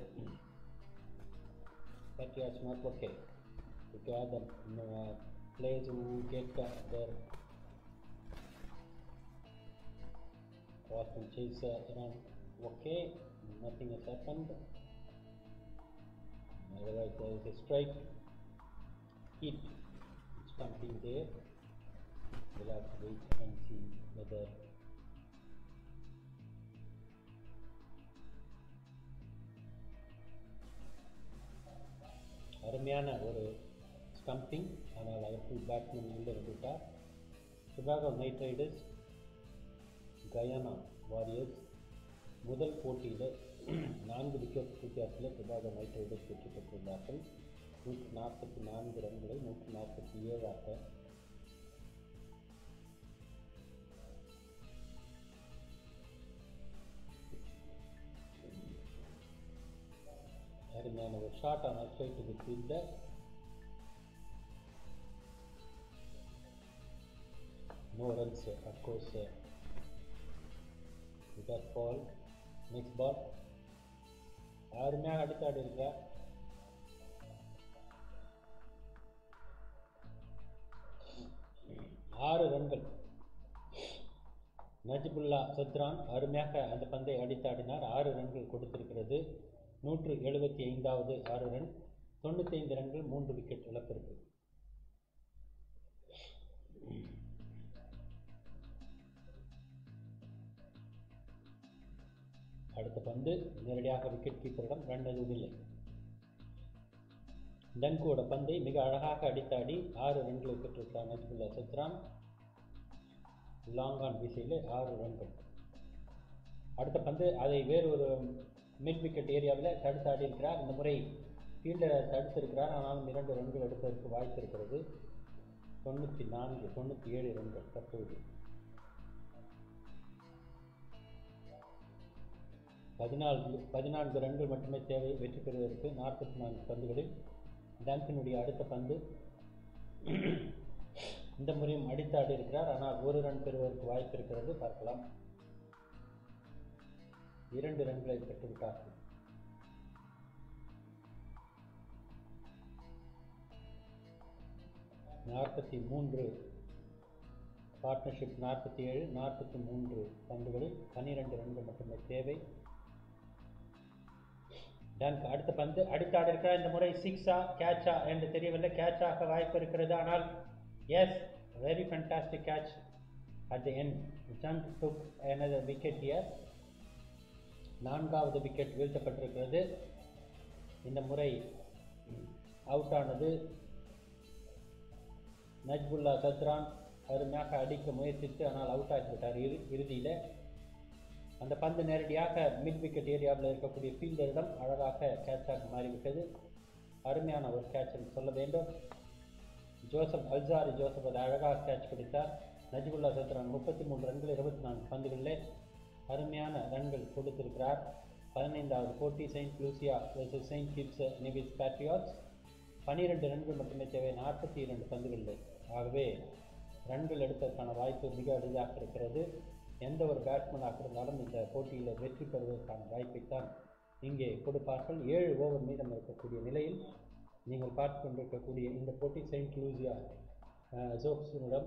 Patriots not okay. Because the players who get their Boston chase run. Okay, nothing has happened. Otherwise, there is a strike. Hit. Something there. We'll have to wait and see whether அருமையான ஒரு stumping. ஆனால் அதற்குள் batsman உள்ளே வந்துவிட்டார். Chicago Knight Riders Guyana Warriors முதல் போட்டியில் 4 wicket வித்தியாசத்தில் Chicago Knight Riders வெற்றி பெற்றுள்ளார்கள். 144 ரன்களை 147 அருமையான ஒரு ஷாட் ஆனால் straight to the fielder. No runs, of course. That ball, next ball. அருமையாக அடித்தாடி இருக்கிறார். ஆறு ரன்கள். நஜ்புல்லா சத்ரான் அருமையாக அந்த பந்தை அடித்தாடினார். 6 ரன்கள் கொடுத்திருக்கிறது. 175வது 6 ரன், 95 ரன்கள், 3 விக்கெட் இழப்பிற்கு. அடுத்த பந்து நேரடியாக விக்கெட் கீப்பரிடம் ரன் எதுவும் இல்லை. டங்கோட பந்தை மிக அழகாக அடித்தாடி 6 ரன்களை பெற்றிருக்கிறார் நஜ்புல்லா சத்ரான். லாங் ஆன் திசையில் 6 ரன்கள். அடுத்த பந்து அதை வேறொரு மிட் விக்கெட் ஏரியாவில் தடுத்தாடி இருக்கிறார். இந்த முறை ஃபீல்டரை தடுத்திருக்கிறார். ஆனாலும் 2 ரன்கள் எடுப்பதற்கு வாய்ப்பு இருக்கிறது. 97 ரன்கள் தற்போது. 14 ரன்கள் மட்டுமே தேவை வெற்றி பெறுவதற்கு 44 பந்துகளில். டங்கனுடைய அடுத்த பந்து இந்த முறையும் அடித்தாடி இருக்கிறார். ஆனால் 1 ரன் பெறுவதற்கு வாய்ப்பு இருக்கிறது. பார்க்கலாம். 2 ரன்களை பெற்றுவிட்டார்கள். பார்ட்னர்ஷிப் 47, 43 பந்துகளில் 12 ரன்கள் மட்டுமே தேவை. டங்க் அடுத்த பந்து அடித்தாடி இருக்கிறார். இந்த முறை 6ஆ கேட்சா என்று தெரியவில்லை. கேட்சாக வாய்ப்பு இருக்கிறது. ஆனால் yes, very fantastic catch at the end. Dunk took another wicket here. 4வது விக்கெட் வீழ்த்தப்பட்டிருக்கிறது. இந்த முறை அவுட் ஆனது நஜ்புல்லா சத்ரான். அருமையாக அடிக்க முயற்சித்து ஆனால் அவுட் ஆகிவிட்டார் இறுதியில். அந்த பந்து நேரடியாக மிட் விக்கெட் ஏரியாவில் இருக்கக்கூடிய ஃபீல்டரிடம் அழகாக கேட்சாக மாறிவிட்டது. அருமையான ஒரு கேட்ச் என்று சொல்ல வேண்டும். அல்சாரி ஜோசப் அதை அழகாக கேட்ச் பிடித்தார். நஜ்புல்லா சத்ரான் 33 ரன்கள் 24 பந்துகளில் அருமையான ரன்கள் கொடுத்திருக்கிறார். 15வது போட்டி Saint Lucia versus Saint Kitts Nevis Patriots. 12 ரன்கள் மட்டுமே தேவை 42 பந்துகளில். ஆகவே ரன்கள் எடுப்பதற்கான வாய்ப்பு மிக அரிதாக இருக்கிறது. எந்த ஒரு பேட்ஸ்மேனாக இருந்தாலும் இந்த போட்டியில் வெற்றி பெறுவதற்கான வாய்ப்பைத்தான் இங்கே கொடுப்பார்கள். 7 ஓவர் மீதம் இருக்கக்கூடிய நிலையில் நீங்கள் பார்த்து கொண்டிருக்கக்கூடிய இந்த போட்டி செயின்ட் லூசியா ஜோக்ஸிடம்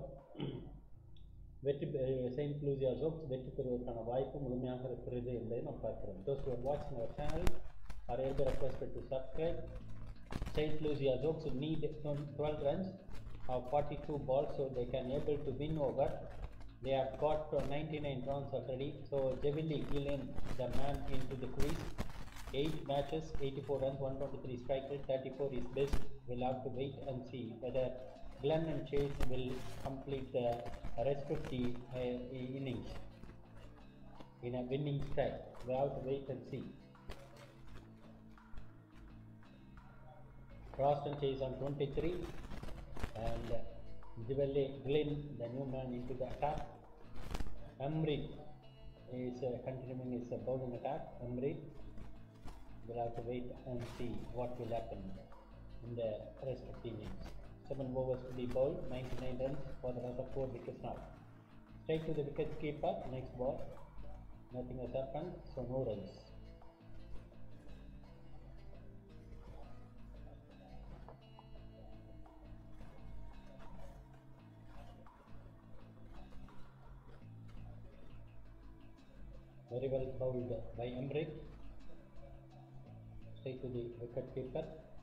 செயின்ட் லூசியா ஜோக்ஸ் வெற்றி பெறுவதற்கான வாய்ப்பு முழுமையாக இருக்கிறது என்பதை நாம் பார்க்கிறோம். Those who are watching our channel are either requested to subscribe. Saint Lucia Jokes need 12 runs of 42 balls, so they can able to win over. They have got 99 runs already. So Jevili Gillen, the man into the crease, 8 matches, 84 runs, 123 strike rate, 34 is best. We'll have to wait and see whether Glenn and Chase will complete the rest of the innings in a winning strike. We'll have to wait and see. Frost and Chase on 23 and Jevili Glenn, the new man, into the attack. Emery is continuing his bowling attack. Emery, we'll have to wait and see what will happen in the rest of the innings. 7 overs to be bowled, 99 runs for the rest of 4 wickets now. Straight to the wicket keeper, next ball. Nothing has happened, so no runs. Very well bowled by Emrick. Straight to the wicket keeper.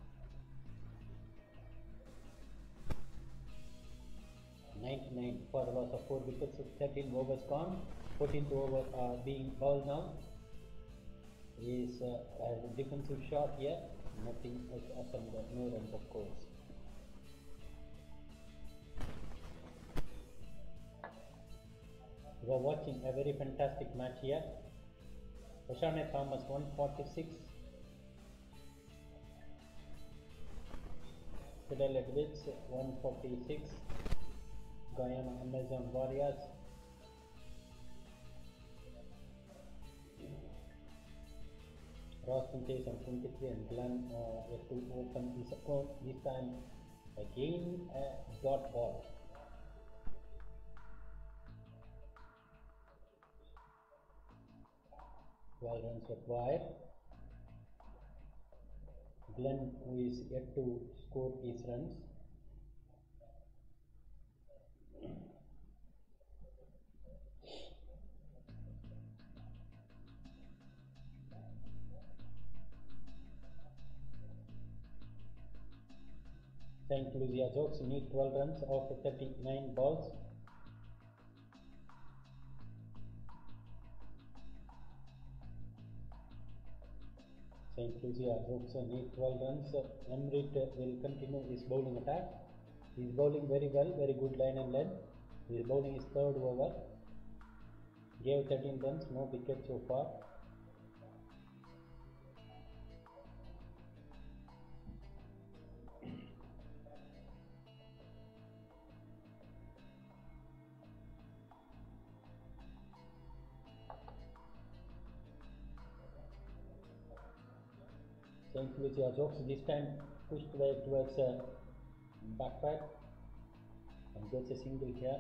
.99 for a loss of 4 wickets. 13 overs gone. 14th over being bowled now. Is a defensive shot here. Nothing has happened. No runs, of course. We are watching a very fantastic match here. Oshane Thomas 146. Fidel Edwards 146. Guyana Amazon Warriors. Ross Finchase on 23 and Glenn to open his account. This time again a dot ball. Well runs required. Glenn, who is yet to score his runs. St. Lucia Jokes need 12 runs after 39 balls. St. Lucia Jokes need 12 runs. Emrick will continue his bowling attack. He is bowling very well, very good line and length. He is bowling his third over. Gave 13 runs, no wickets so far. St. Lucia Jokes this time pushed back towards backpack and gets a single here.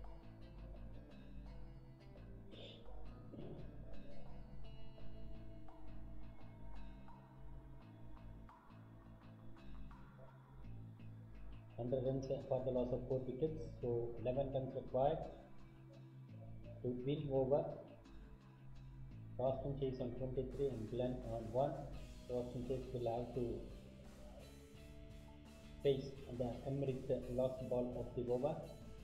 Under runs for the loss of 4 wickets, so 11 runs required to win over. Ross Finchase on 23 and Glenn on 1. Ross Finchase will have to face the Emrick last ball of the over.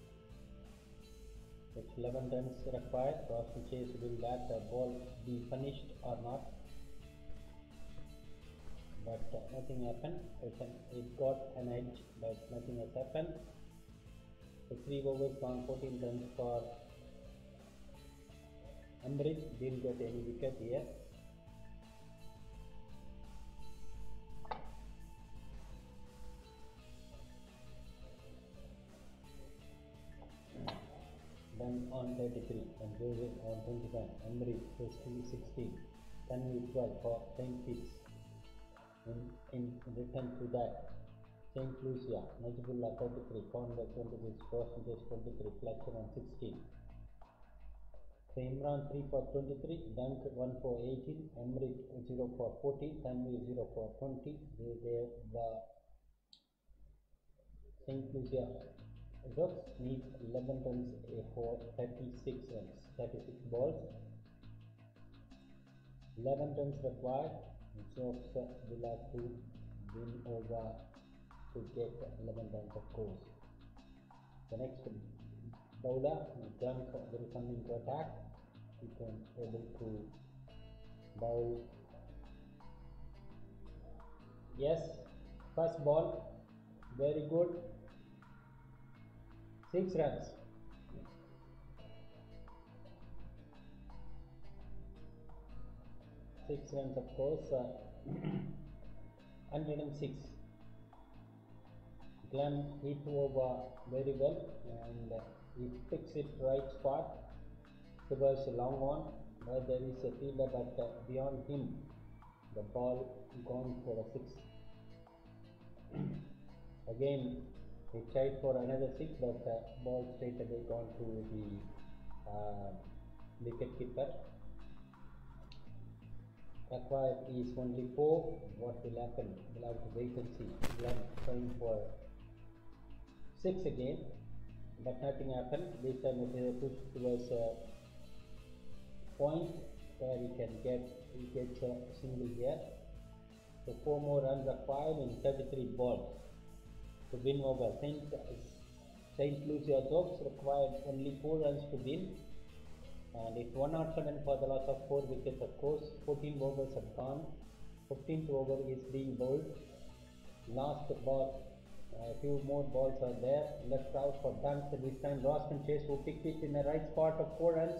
It's 11 runs required. Ross Finchase, will that ball be punished or not? But nothing happened. It got an edge, but nothing has happened. So 3 overs gone, 14 runs for Emrick. Didn't get any wicket here. Then on 33 and Joseph on 25. Emrick is 16. Tanvi 12 for St. Kitts. In return to that, St. Lucia, Najibullah 33, Conway 26, Percentage 23, Fletcher on 16. So Imran 3 for 23, Dunk 1 for 18, Emrick 0 for 40, Tanvi 0 for 20. They were St. Lucia Jokes need 11 runs for 36 runs, 36 balls. 11 runs required. Jokes will have to win over to get 11 runs, of course. The next bowler, Dunk, will come into attack. He can able to bowl. Yes, first ball, very good. 6 runs. Six runs, of course. 106. Glenn hit over very well and he picks it right spot. It was long on where there is a fielder, but beyond him the ball gone for a 6. Again he tried for another 6, but ball straight away gone to the wicket keeper. Required is only 4. What will happen? We'll have to wait and see. Glenn trying for 6 again, but nothing happened. This time it is pushed towards point where he gets a single here. So 4 more runs required in 33 balls to win over Saint Lucia Jokes. Required only 4 runs to win, and it's 107 for the loss of 4 wickets. Of course, 14 overs have gone. 15th over is being bowled. Last ball, a few more balls are there. Left out for Dunks, and this time Roscoe Chase who picked it in the right spot of 4 runs.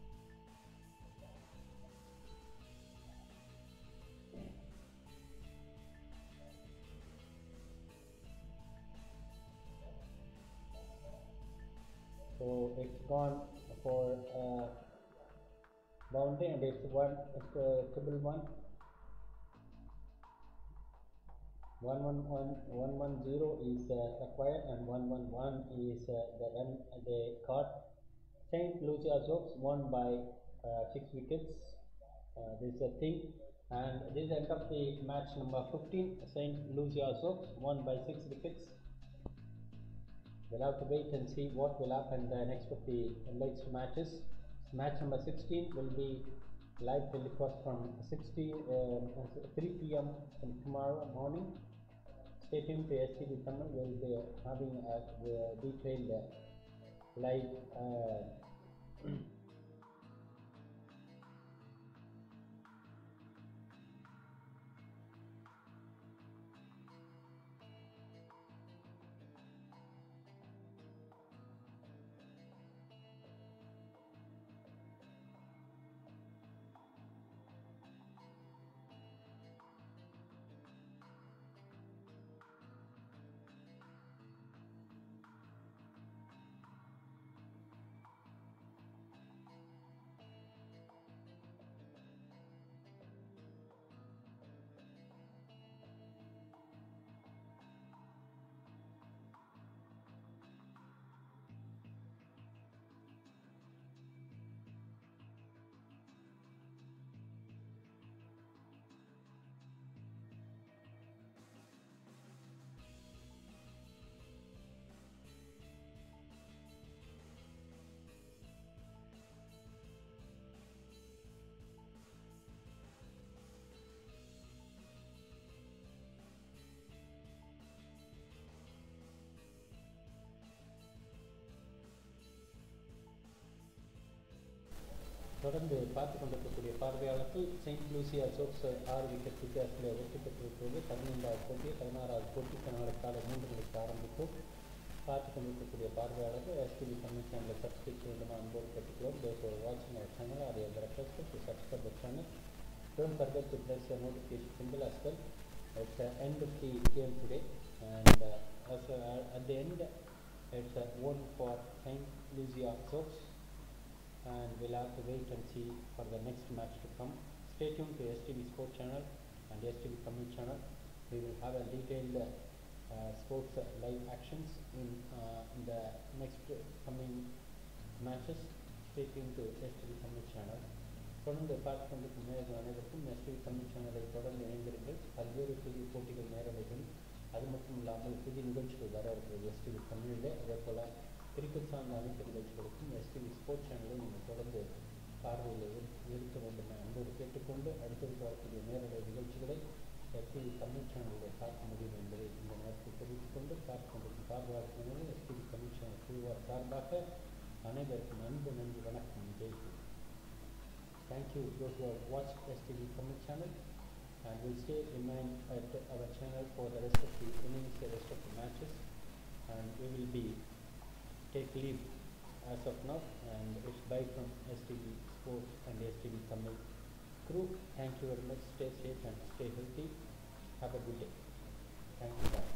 So it's gone for boundary, and it's triple one. 110 is acquired, and 111 is the run they caught. Saint Lucia Jokes won by 6 wickets. This is a thing, and this is the end of the match number 15. Saint Lucia Jokes won by 6 wickets. We'll have to wait and see what will happen in the next matches. Match number 16 will be live telecast from 3 p.m. tomorrow morning. Stay tuned to STV Tamil. We'll be having a detailed live தொடர்ந்து பார்த்து கொண்டிருக்கக்கூடிய பார்வையாளர்கள் Saint Lucia jokes 6 wicket வித்தியாசத்தில் வெற்றி பெற்றிருக்கிறது. 15வது போட்டி 16வது போட்டி நாளை காலை 3 மணிக்கு ஆரம்பிக்கும். பார்த்து கொண்டிருக்கக்கூடிய பார்வையாளர்கள் எஸ்டிவி தமிழ் சேனலை சப்ஸ்கிரைப் செய்யணுமா அன்போடு கேட்டுக்கிறோம். Those who are watching our channel are requested to subscribe the channel. Don't forget to press the notification symbol as well. It's the end of the game today, and at the end it's a one for Saint Lucia Jokes, and we'll have to wait and see for the next match to come. Stay tuned to STV Sport channel and STV Tamil channel. We will have a detailed sports live actions in the next coming matches. Stay tuned to STV Tamil channel. தொடர்ந்து பார்த்து கொண்டிருக்கும் நேயர்கள் அனைவருக்கும் STV Tamil சேனலை தொடர்ந்து இணைந்திருங்கள். பல்வேறு புதிய போட்டிகள் நேரலைகள், அது மட்டும் இல்லாமல் புதிய நிகழ்ச்சிகள் வர இருக்கிறது STV தமிழில். அதே போல் கிரிக்கெட் சார்ந்த அனைத்து நிகழ்ச்சிகளுக்கும் STV ஸ்போர்ட்ஸ் சேனலை நீங்கள் தொடர்ந்து பார்வையில் இருக்க வேண்டும் என அன்போடு கேட்டுக்கொண்டு, அடுத்தது வரக்கூடிய நேரலை நிகழ்ச்சிகளை STV தமிழ் சேனலில் பார்க்க முடியும் என்பதை இந்த நேரத்தில் தெரிவித்துக் கொண்டு, பார்த்து கொண்டிருக்கும் பார்வையாளர்கள் STV தமிழ் சேனல் குழுவார் சார்பாக அனைவருக்கும் நன்றி வணக்கம். ஜெய்ஹிந்த். Thank you those who have watched STV Tamil channel, and will remain at our channel for the rest of the innings, the rest of the matches, and we will be take leave as of now, and it's bye from STV Sports and STV Tamil crew. Thank you very much. Stay safe and stay healthy. Have a good day. Thank you. Bye.